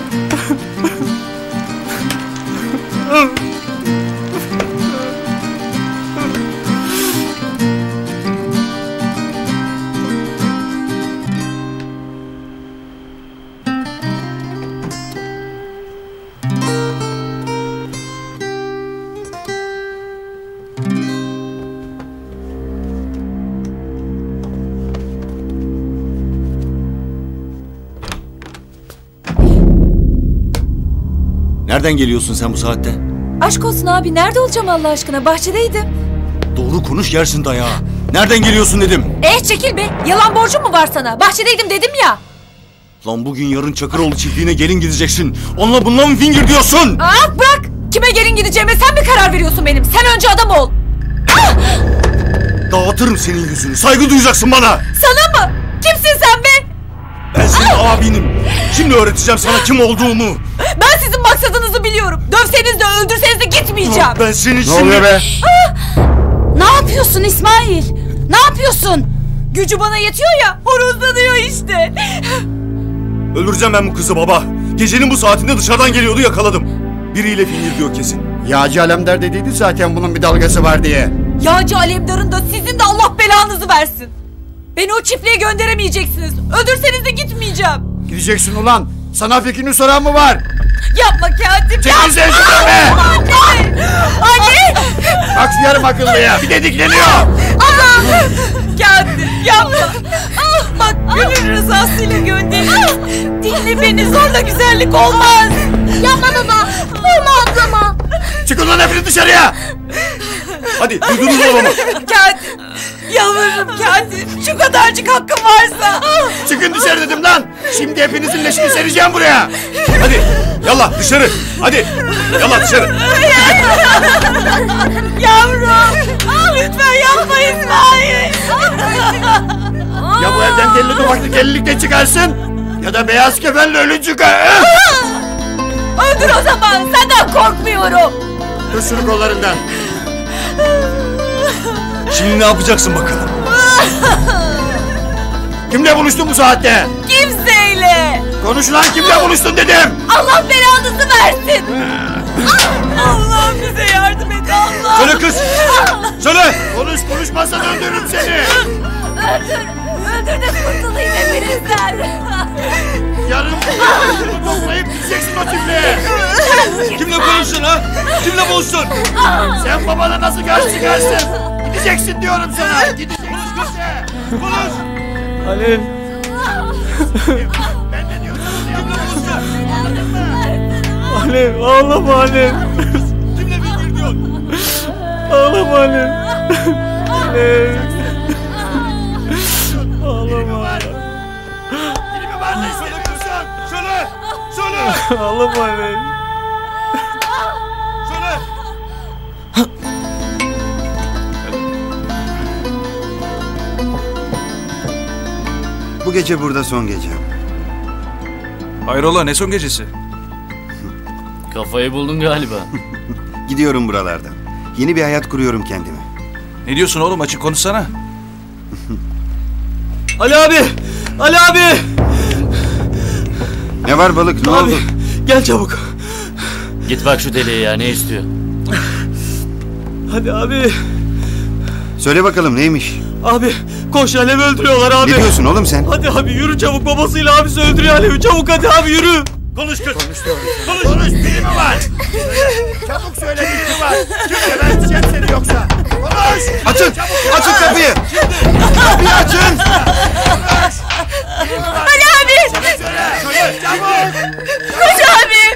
Nereden geliyorsun sen bu saatte? Aşk olsun abi nerede olacağım Allah aşkına bahçedeydim. Doğru konuş yersin dayağı. Nereden geliyorsun dedim. Eh çekil be yalan borcum mu var sana bahçedeydim dedim ya. Lan bugün yarın Çakıroğlu çiftliğine gelin gideceksin. Onunla bununla mı fingir diyorsun? Aa bırak kime gelin gideceğime sen mi karar veriyorsun benim sen önce adam ol. Ah! Dağıtırım senin yüzünü saygı duyacaksın bana. Sana mı? Kimsin sen be? Ben senin ah! abinim. Şimdi öğreteceğim sana kim olduğumu. Ben sizin maksadınızı biliyorum. Dövseniz de öldürseniz de gitmeyeceğim. Ben seni ne şimdi... oluyor be? Ah! Ne yapıyorsun İsmail? Ne yapıyorsun? Gücü bana yetiyor ya horozlanıyor işte. Öldüreceğim ben bu kızı baba. Gecenin bu saatinde dışarıdan geliyordu yakaladım. Biriyle fingir diyor kesin. Yağcı Alemdar dediydi zaten bunun bir dalgası var diye. Yağcı Alemdar'ın da sizin de Allah belanızı versin. Beni o çiftliğe gönderemeyeceksiniz. Öldürseniz de gitmeyeceğim. Gideceksin ulan. Sana fikrini soran mı var? Yapma Katip Çekil sen şuradan be! Anne! Anne! Bak şu yarım akıllıya bir de dikleniyor. Ama! Katip yapma. Ah, bak gönül rızasıyla gönderin. Dinle beni zorla güzellik olmaz. Yapma baba. Vurma ablama. Çıkın lan hepiniz dışarıya. Hadi duydunuz mu babamı? Katip. Yalvarırım Katip. Şu kadarcık hakkım varsa. Çıkın dışarı dedim lan. Şimdi hepinizin leşini sereceğim buraya. Hadi yallah dışarı. Hadi yallah dışarı. Yavrum. Ah, lütfen yapma İsmail. Ya bu evden deli duvaklı delilikle çıkarsın ya da beyaz kefenle ölü çıkar. Öldür o zaman. Senden korkmuyorum. Tut şunu kollarından. Şimdi ne yapacaksın bakalım? Kimle buluştun bu saatte? Kimseyle. Konuş lan kimle buluştun dedim. Allah belanızı versin. Allah'ım bize yardım et Allah. Söyle kız. Söyle. Konuş konuşmazsan öldürürüm seni. Öldür. Öldür de kurtulayım hepinizden. Yarın bunu toplayıp gideceksin o çiftliğe. Kimle konuştun ha? Kimle buluştun? Sen babana nasıl karşı çıkarsın? Gideceksin diyorum sana. Gideceksin işte. Konuş. Alev. Ben ne diyorum? Kimle buluştun? Alev ağlama Alev. Kimle Ağlama Alev. Alev. Ağlama. Dilimi var ne istemiyorsun? Söyle! Söyle! Ağlama Alev. Söyle! Bu gece burada son gece. Hayrola ne son gecesi? Kafayı buldun galiba. Gidiyorum buralardan. Yeni bir hayat kuruyorum kendime. Ne diyorsun oğlum açık konuşsana. Ali abi! Ali abi! Ne var balık ne abi, oldu? Gel çabuk. Git bak şu deliğe ya ne istiyor? Hadi abi. Söyle bakalım neymiş? Abi koş Alev'i öldürüyorlar abi. Ne diyorsun oğlum sen? Hadi abi yürü çabuk, babasıyla abisi öldürüyor Alev'i, çabuk hadi abi yürü. Konuş kız. Konuş. Konuş. Konuş. Biri mi var? Çabuk söyle biri mi var? Kimse ben diyeceğim seni yoksa. Konuş. Açın. Çabuk Açın kapıyı. Şimdi. Kapıyı açın. Konuş. Ali abi. Söyle. Söyle. Çabuk. Koş abi.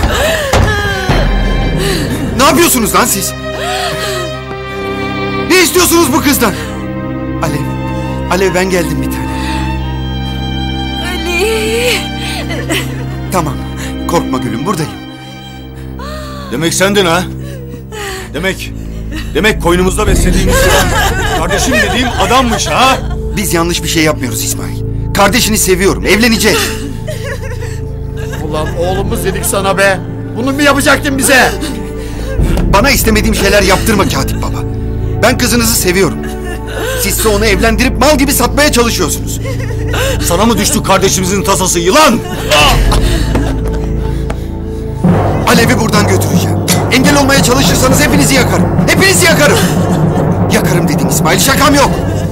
Ne yapıyorsunuz lan siz? Ne istiyorsunuz bu kızdan? Alev. Alev ben geldim bir tane. Ali. Tamam. Korkma gülüm buradayım. Demek sendin ha? Demek, demek koynumuzda beslediğimiz kardeşim dediğim adammış ha? Biz yanlış bir şey yapmıyoruz İsmail. Kardeşini seviyorum. Evleneceğiz. Ulan oğlumuz dedik sana be. Bunu mu yapacaktın bize? Bana istemediğim şeyler yaptırma Katip Baba. Ben kızınızı seviyorum. Sizse onu evlendirip mal gibi satmaya çalışıyorsunuz. Sana mı düştü kardeşimizin tasası yılan? Alev'i buradan götüreceğim. Engel olmaya çalışırsanız hepinizi yakarım. Hepinizi yakarım. Yakarım dedim İsmail, şakam yok.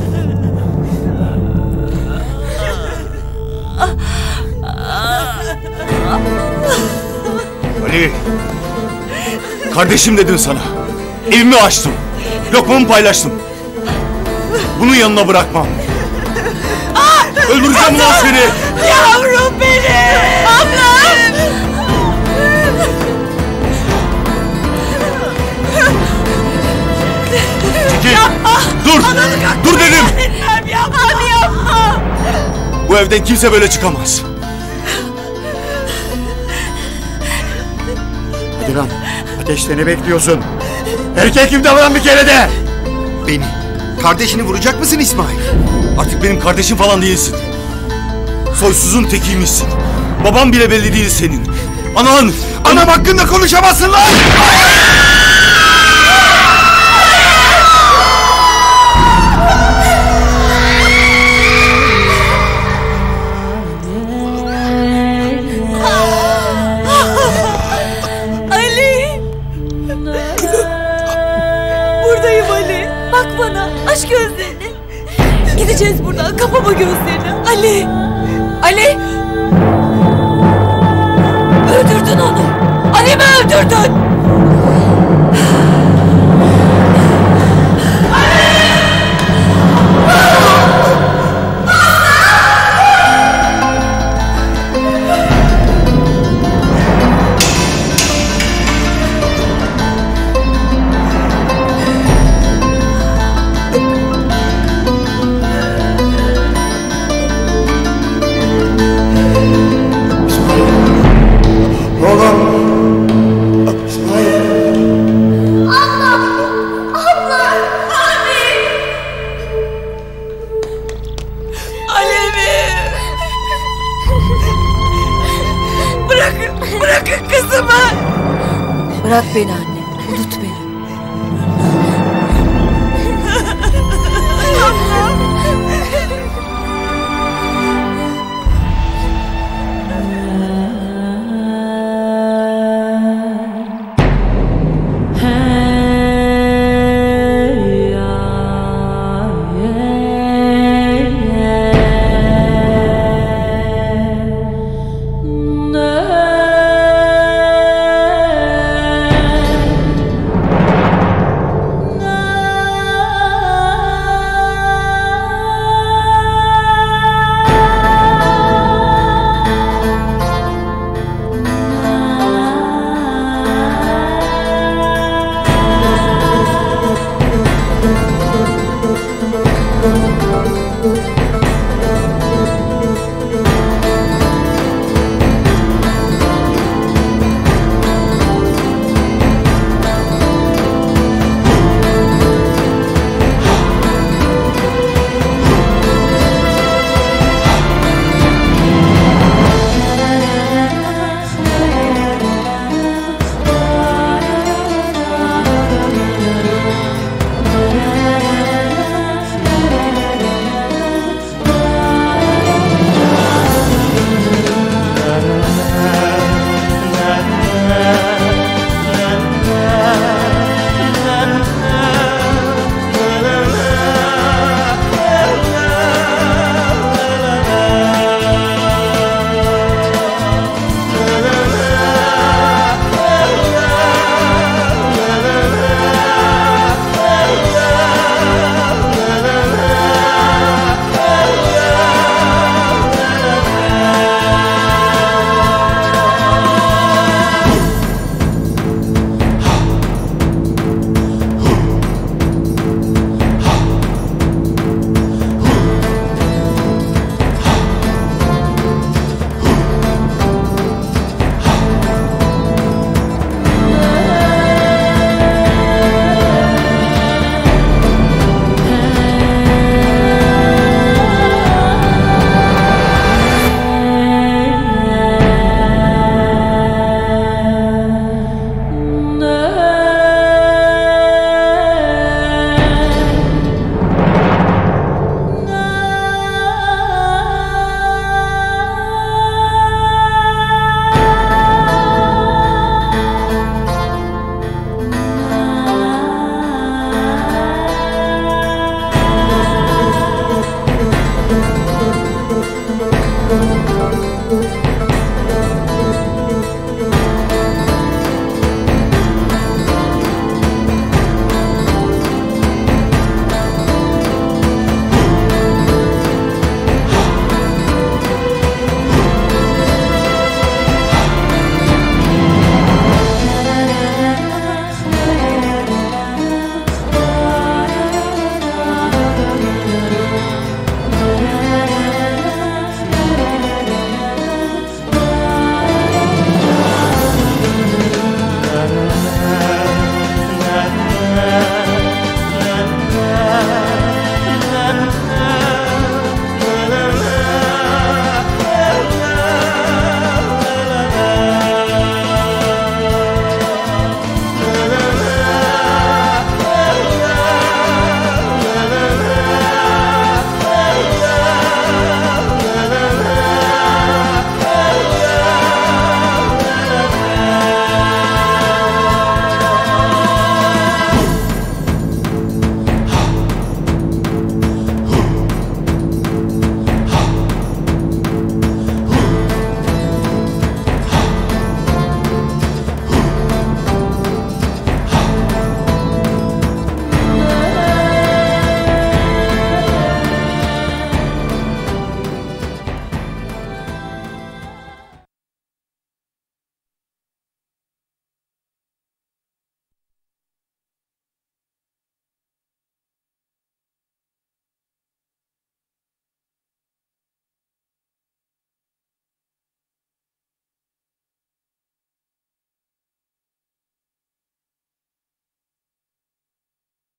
Ali, kardeşim dedim sana. Evimi açtım. Lokmamı paylaştım. Bunun yanına bırakmam. Öldüreceğim lan seni. Yavrum benim. Ablam. Çekil. Dur. Dur dedim. Yapma yapma. Bu evden kimse böyle çıkamaz. Hadi lan. Ateşte ne bekliyorsun? Erkek gibi davran bir kere de. Beni. Kardeşini vuracak mısın İsmail? Artık benim kardeşim falan değilsin. Soysuzun tekiymişsin. Babam bile belli değil senin. Anan. Anam hakkında konuşamazsın lan. Ali. Buradayım Ali. Bak bana. Aç gözlerini. Gideceğiz buradan. Kapama gözlerini. Ali. Ali. Öldürdün onu. Ali mi öldürdün? Bırakın kızımı. Bırak beni anne. Unut beni.